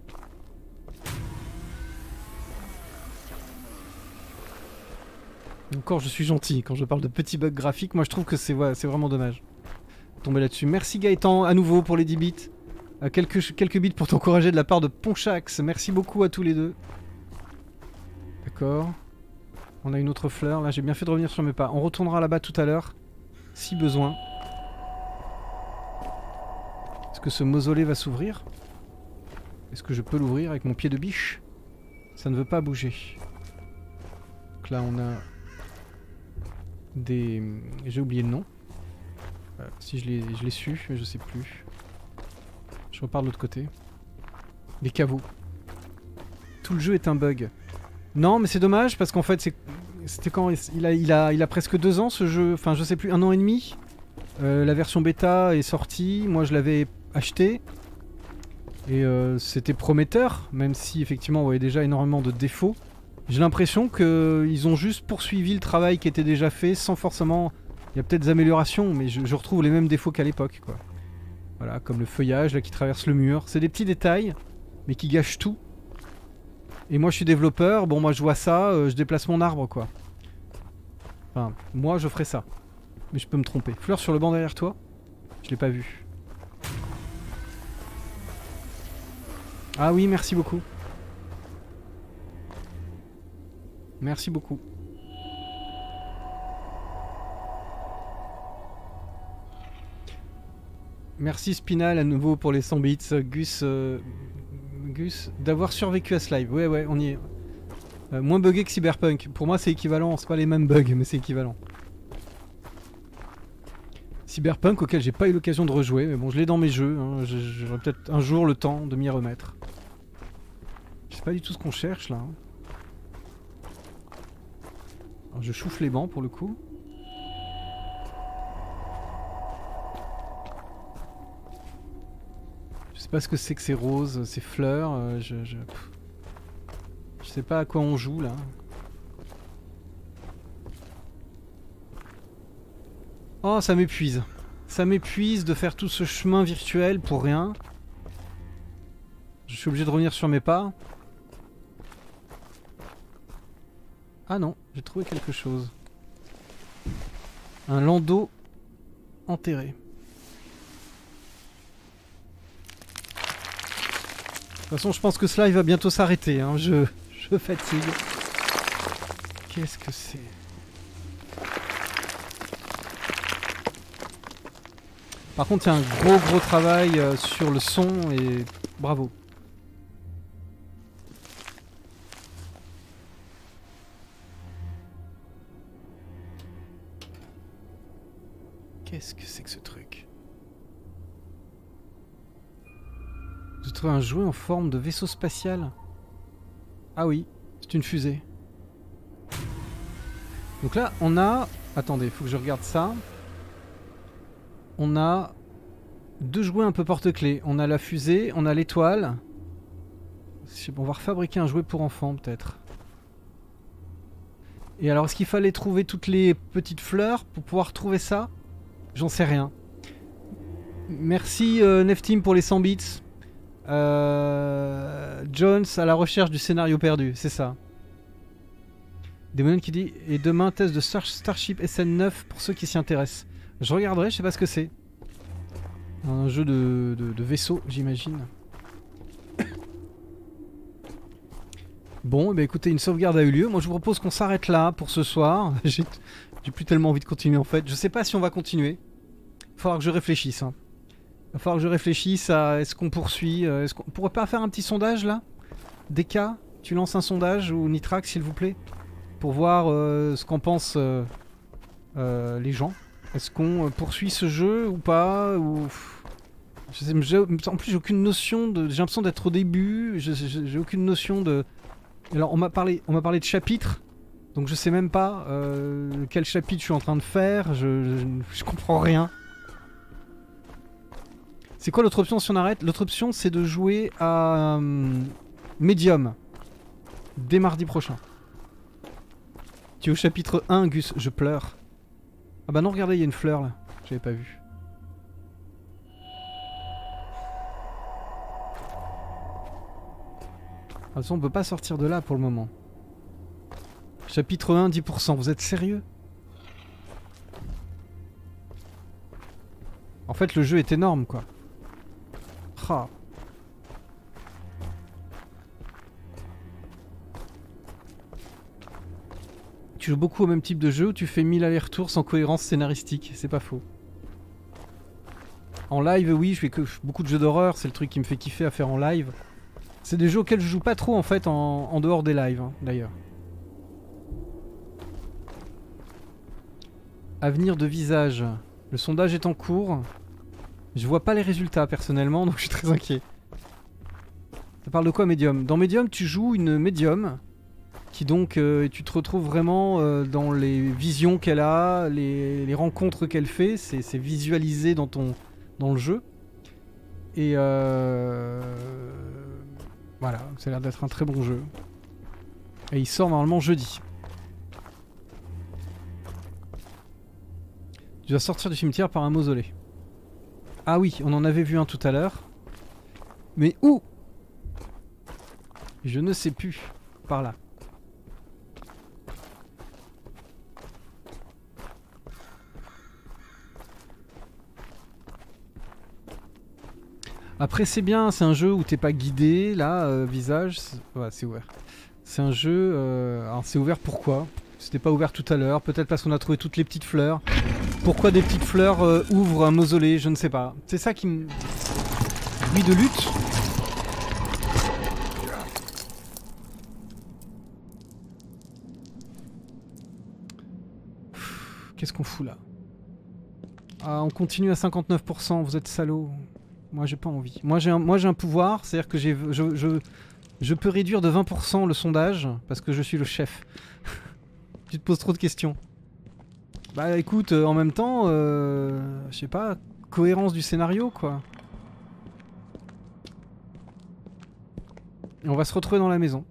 Encore je suis gentil quand je parle de petits bugs graphiques, moi je trouve que c'est vraiment dommage. Tomber là-dessus. Merci Gaëtan à nouveau pour les 10 bits. Quelques bits pour t'encourager de la part de Ponchax. Merci beaucoup à tous les deux. D'accord. On a une autre fleur. Là j'ai bien fait de revenir sur mes pas. On retournera là-bas tout à l'heure. Si besoin. Est-ce que ce mausolée va s'ouvrir? Est-ce que je peux l'ouvrir avec mon pied de biche? Ça ne veut pas bouger. Donc là on a... des... J'ai oublié le nom. Si je l'ai su, mais je sais plus. Je repars de l'autre côté. Les caveaux. Tout le jeu est un bug. Non, mais c'est dommage parce qu'en fait, c'était quand il a presque 2 ans ce jeu. Enfin, je sais plus, 1 an et demi. La version bêta est sortie. Moi, je l'avais acheté. Et c'était prometteur, même si effectivement, on voyait déjà énormément de défauts. J'ai l'impression qu'ils ont juste poursuivi le travail qui était déjà fait sans forcément... Il y a peut-être des améliorations, mais je retrouve les mêmes défauts qu'à l'époque, quoi. Voilà, comme le feuillage là qui traverse le mur. C'est des petits détails, mais qui gâchent tout. Et moi je suis développeur, bon moi je vois ça, je déplace mon arbre, quoi. Enfin, moi je ferais ça. Mais je peux me tromper. Fleur sur le banc derrière toi? Je l'ai pas vu. Ah oui, merci beaucoup. Merci beaucoup. Merci Spinal à nouveau pour les 100 bits. Gus, d'avoir survécu à ce live. Ouais, ouais, on y est. Moins buggé que Cyberpunk. Pour moi, c'est équivalent. C'est pas les mêmes bugs, mais c'est équivalent. Cyberpunk auquel j'ai pas eu l'occasion de rejouer. Mais bon, je l'ai dans mes jeux. Hein. J'aurai peut-être un jour le temps de m'y remettre. Je sais pas du tout ce qu'on cherche là. Alors, je chouffe les bancs pour le coup. Je sais pas ce que c'est que ces roses, ces fleurs, je sais pas à quoi on joue là. Oh, ça m'épuise. Ça m'épuise de faire tout ce chemin virtuel pour rien. Je suis obligé de revenir sur mes pas. Ah non, j'ai trouvé quelque chose. Un landau enterré. De toute façon, je pense que ce live va bientôt s'arrêter. Hein. Je fatigue. Qu'est-ce que c'est? Par contre, il y a un gros travail sur le son et bravo. Qu'est-ce que c'est que ce truc? J'ai trouvé un jouet en forme de vaisseau spatial. Ah oui, c'est une fusée. Donc là, on a... Attendez, il faut que je regarde ça. On a 2 jouets un peu porte-clés. On a la fusée, on a l'étoile. On va refabriquer un jouet pour enfants, peut-être. Et alors, est-ce qu'il fallait trouver toutes les petites fleurs pour pouvoir trouver ça? J'en sais rien. Merci Neftim pour les 100 bits. Jones à la recherche du scénario perdu, c'est ça. Demon qui dit et demain test de Starship SN9 pour ceux qui s'y intéressent. Je regarderai, je sais pas ce que c'est. Un jeu de vaisseau, j'imagine. Bon, bah écoutez, une sauvegarde a eu lieu. Moi je vous propose qu'on s'arrête là pour ce soir. J'ai plus tellement envie de continuer en fait. Je sais pas si on va continuer. Il va falloir que je réfléchisse. Hein. Il va falloir que je réfléchisse à est-ce qu'on poursuit. Est-ce qu'on pourrait pas faire un petit sondage là? Deka, tu lances un sondage ou Nitrax s'il vous plaît? Pour voir ce qu'en pensent les gens. Est-ce qu'on poursuit ce jeu ou pas ou... En plus j'ai aucune notion de... J'ai l'impression d'être au début. J'ai aucune notion de... Alors on m'a parlé de chapitres. Donc je sais même pas quel chapitre je suis en train de faire. Je comprends rien. C'est quoi l'autre option si on arrête? L'autre option c'est de jouer à Medium. Dès mardi prochain. Tu es au chapitre 1 Gus, je pleure. Ah bah non regardez il y a une fleur là. J'avais pas vu. De toute façon, on peut pas sortir de là pour le moment. Chapitre 1, 10%. Vous êtes sérieux? En fait, le jeu est énorme, quoi. Ah. Tu joues beaucoup au même type de jeu où tu fais 1000 allers-retours sans cohérence scénaristique. C'est pas faux. En live, oui, je fais que beaucoup de jeux d'horreur. C'est le truc qui me fait kiffer à faire en live. C'est des jeux auxquels je joue pas trop en fait en dehors des lives hein, d'ailleurs. Avenir de visage. Le sondage est en cours. Je vois pas les résultats personnellement donc je suis très inquiet. Ça parle de quoi Medium? Dans Medium tu joues une médium qui donc tu te retrouves vraiment dans les visions qu'elle a, les rencontres qu'elle fait, c'est visualisé dans le jeu. Et voilà, ça a l'air d'être un très bon jeu. Et il sort normalement jeudi. Tu dois sortir du cimetière par un mausolée. Ah oui, on en avait vu un tout à l'heure. Mais où? Je ne sais plus. Par là. Après c'est bien, c'est un jeu où t'es pas guidé, là, visage, c'est ouvert. C'est un jeu, alors c'est ouvert pourquoi? C'était pas ouvert tout à l'heure, peut-être parce qu'on a trouvé toutes les petites fleurs. Pourquoi des petites fleurs ouvrent un mausolée, je ne sais pas. C'est ça qui me... Bruit de lutte. Qu'est-ce qu'on fout là? Ah, on continue à 59%, vous êtes salauds. Moi j'ai pas envie. Moi j'ai un pouvoir, c'est-à-dire que je peux réduire de 20% le sondage parce que je suis le chef. Tu te poses trop de questions. Bah écoute, en même temps, je sais pas, cohérence du scénario quoi. Et on va se retrouver dans la maison.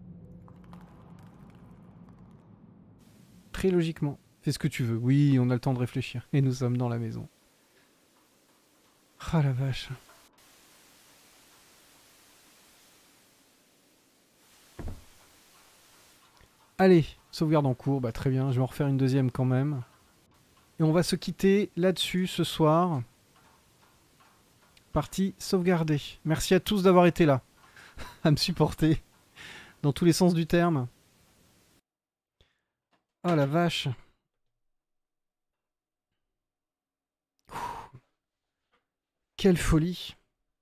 Très logiquement. Fais ce que tu veux. Oui, on a le temps de réfléchir. Et nous sommes dans la maison. Ah la vache. Allez, sauvegarde en cours, bah très bien, je vais en refaire une deuxième quand même. Et on va se quitter là-dessus ce soir. Partie sauvegardée. Merci à tous d'avoir été là, à me supporter, dans tous les sens du terme. Oh la vache. Quelle folie.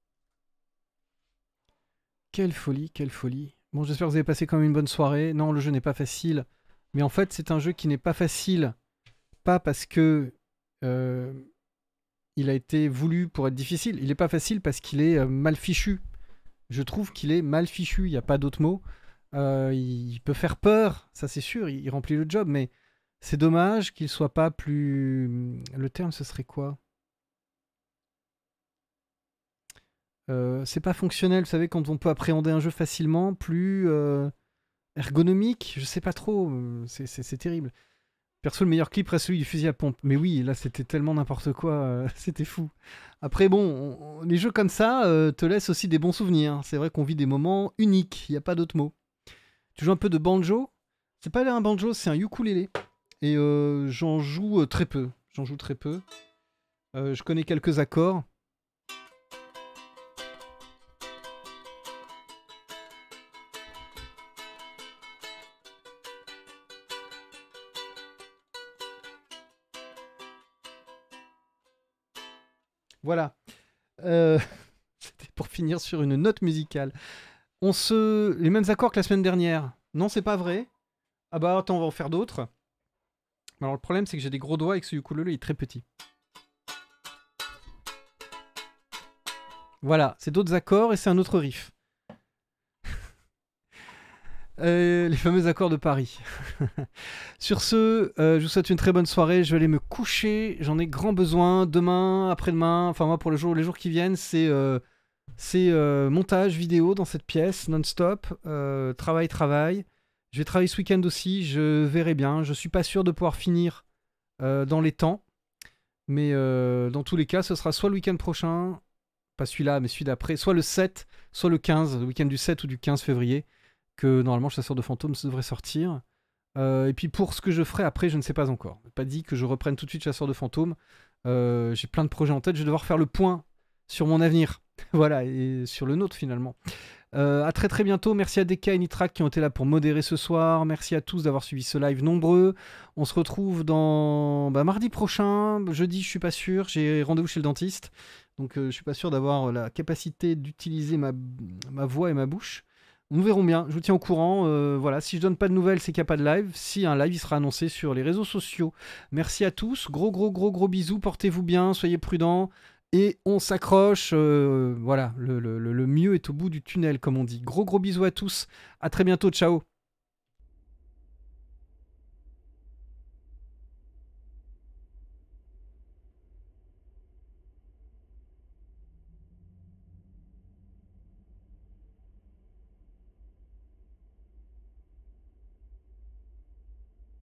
Quelle folie, quelle folie. Bon, j'espère que vous avez passé quand même une bonne soirée. Non, le jeu n'est pas facile. Mais en fait, c'est un jeu qui n'est pas facile. Pas parce que il a été voulu pour être difficile. Il n'est pas facile parce qu'il est mal fichu. Je trouve qu'il est mal fichu. Il n'y a pas d'autre mot. Il peut faire peur, ça c'est sûr. Il remplit le job, mais c'est dommage qu'il soit pas plus... Le terme, ce serait quoi? C'est pas fonctionnel, vous savez, quand on peut appréhender un jeu facilement, plus ergonomique, je sais pas trop, c'est terrible. Perso, le meilleur clip reste celui du fusil à pompe. Mais oui, là, c'était tellement n'importe quoi, c'était fou. Après, bon, les jeux comme ça te laissent aussi des bons souvenirs. C'est vrai qu'on vit des moments uniques, il n'y a pas d'autre mot. Tu joues un peu de banjo? C'est pas un banjo, c'est un ukulélé. Et j'en joue très peu. J'en joue très peu. Je connais quelques accords. Voilà. C'était pour finir sur une note musicale. Les mêmes accords que la semaine dernière. Non, c'est pas vrai. Ah bah attends, on va en faire d'autres. Alors le problème, c'est que j'ai des gros doigts et que ce ukulélé est très petit. Voilà, c'est d'autres accords et c'est un autre riff. Les fameux accords de Paris. Sur ce, je vous souhaite une très bonne soirée. Je vais aller me coucher. J'en ai grand besoin. Demain, après-demain, enfin moi pour les jours qui viennent, c'est montage vidéo dans cette pièce non-stop. Travail. Je vais travailler ce week-end aussi. Je verrai bien. Je suis pas sûr de pouvoir finir dans les temps. Mais dans tous les cas, ce sera soit le week-end prochain, pas celui-là, mais celui d'après, soit le 7, soit le 15, le week-end du 7 ou du 15 février, que normalement Chasseur de fantômes devrait sortir. Et puis pour ce que je ferai après, je ne sais pas encore. Pas dit que je reprenne tout de suite Chasseur de fantômes. J'ai plein de projets en tête, je vais devoir faire le point sur mon avenir. Voilà, et sur le nôtre finalement. À très très bientôt. Merci à Deka et Nitrak qui ont été là pour modérer ce soir. Merci à tous d'avoir suivi ce live nombreux. On se retrouve dans mardi prochain. Jeudi, je suis pas sûr. J'ai rendez-vous chez le dentiste. Donc je suis pas sûr d'avoir la capacité d'utiliser ma voix et ma bouche. Nous verrons bien. Je vous tiens au courant. Voilà, si je donne pas de nouvelles, c'est qu'il n'y a pas de live. Si un live, il sera annoncé sur les réseaux sociaux. Merci à tous. Gros bisous. Portez-vous bien. Soyez prudents. Et on s'accroche, voilà, le mieux est au bout du tunnel, comme on dit. Gros bisous à tous, à très bientôt, ciao.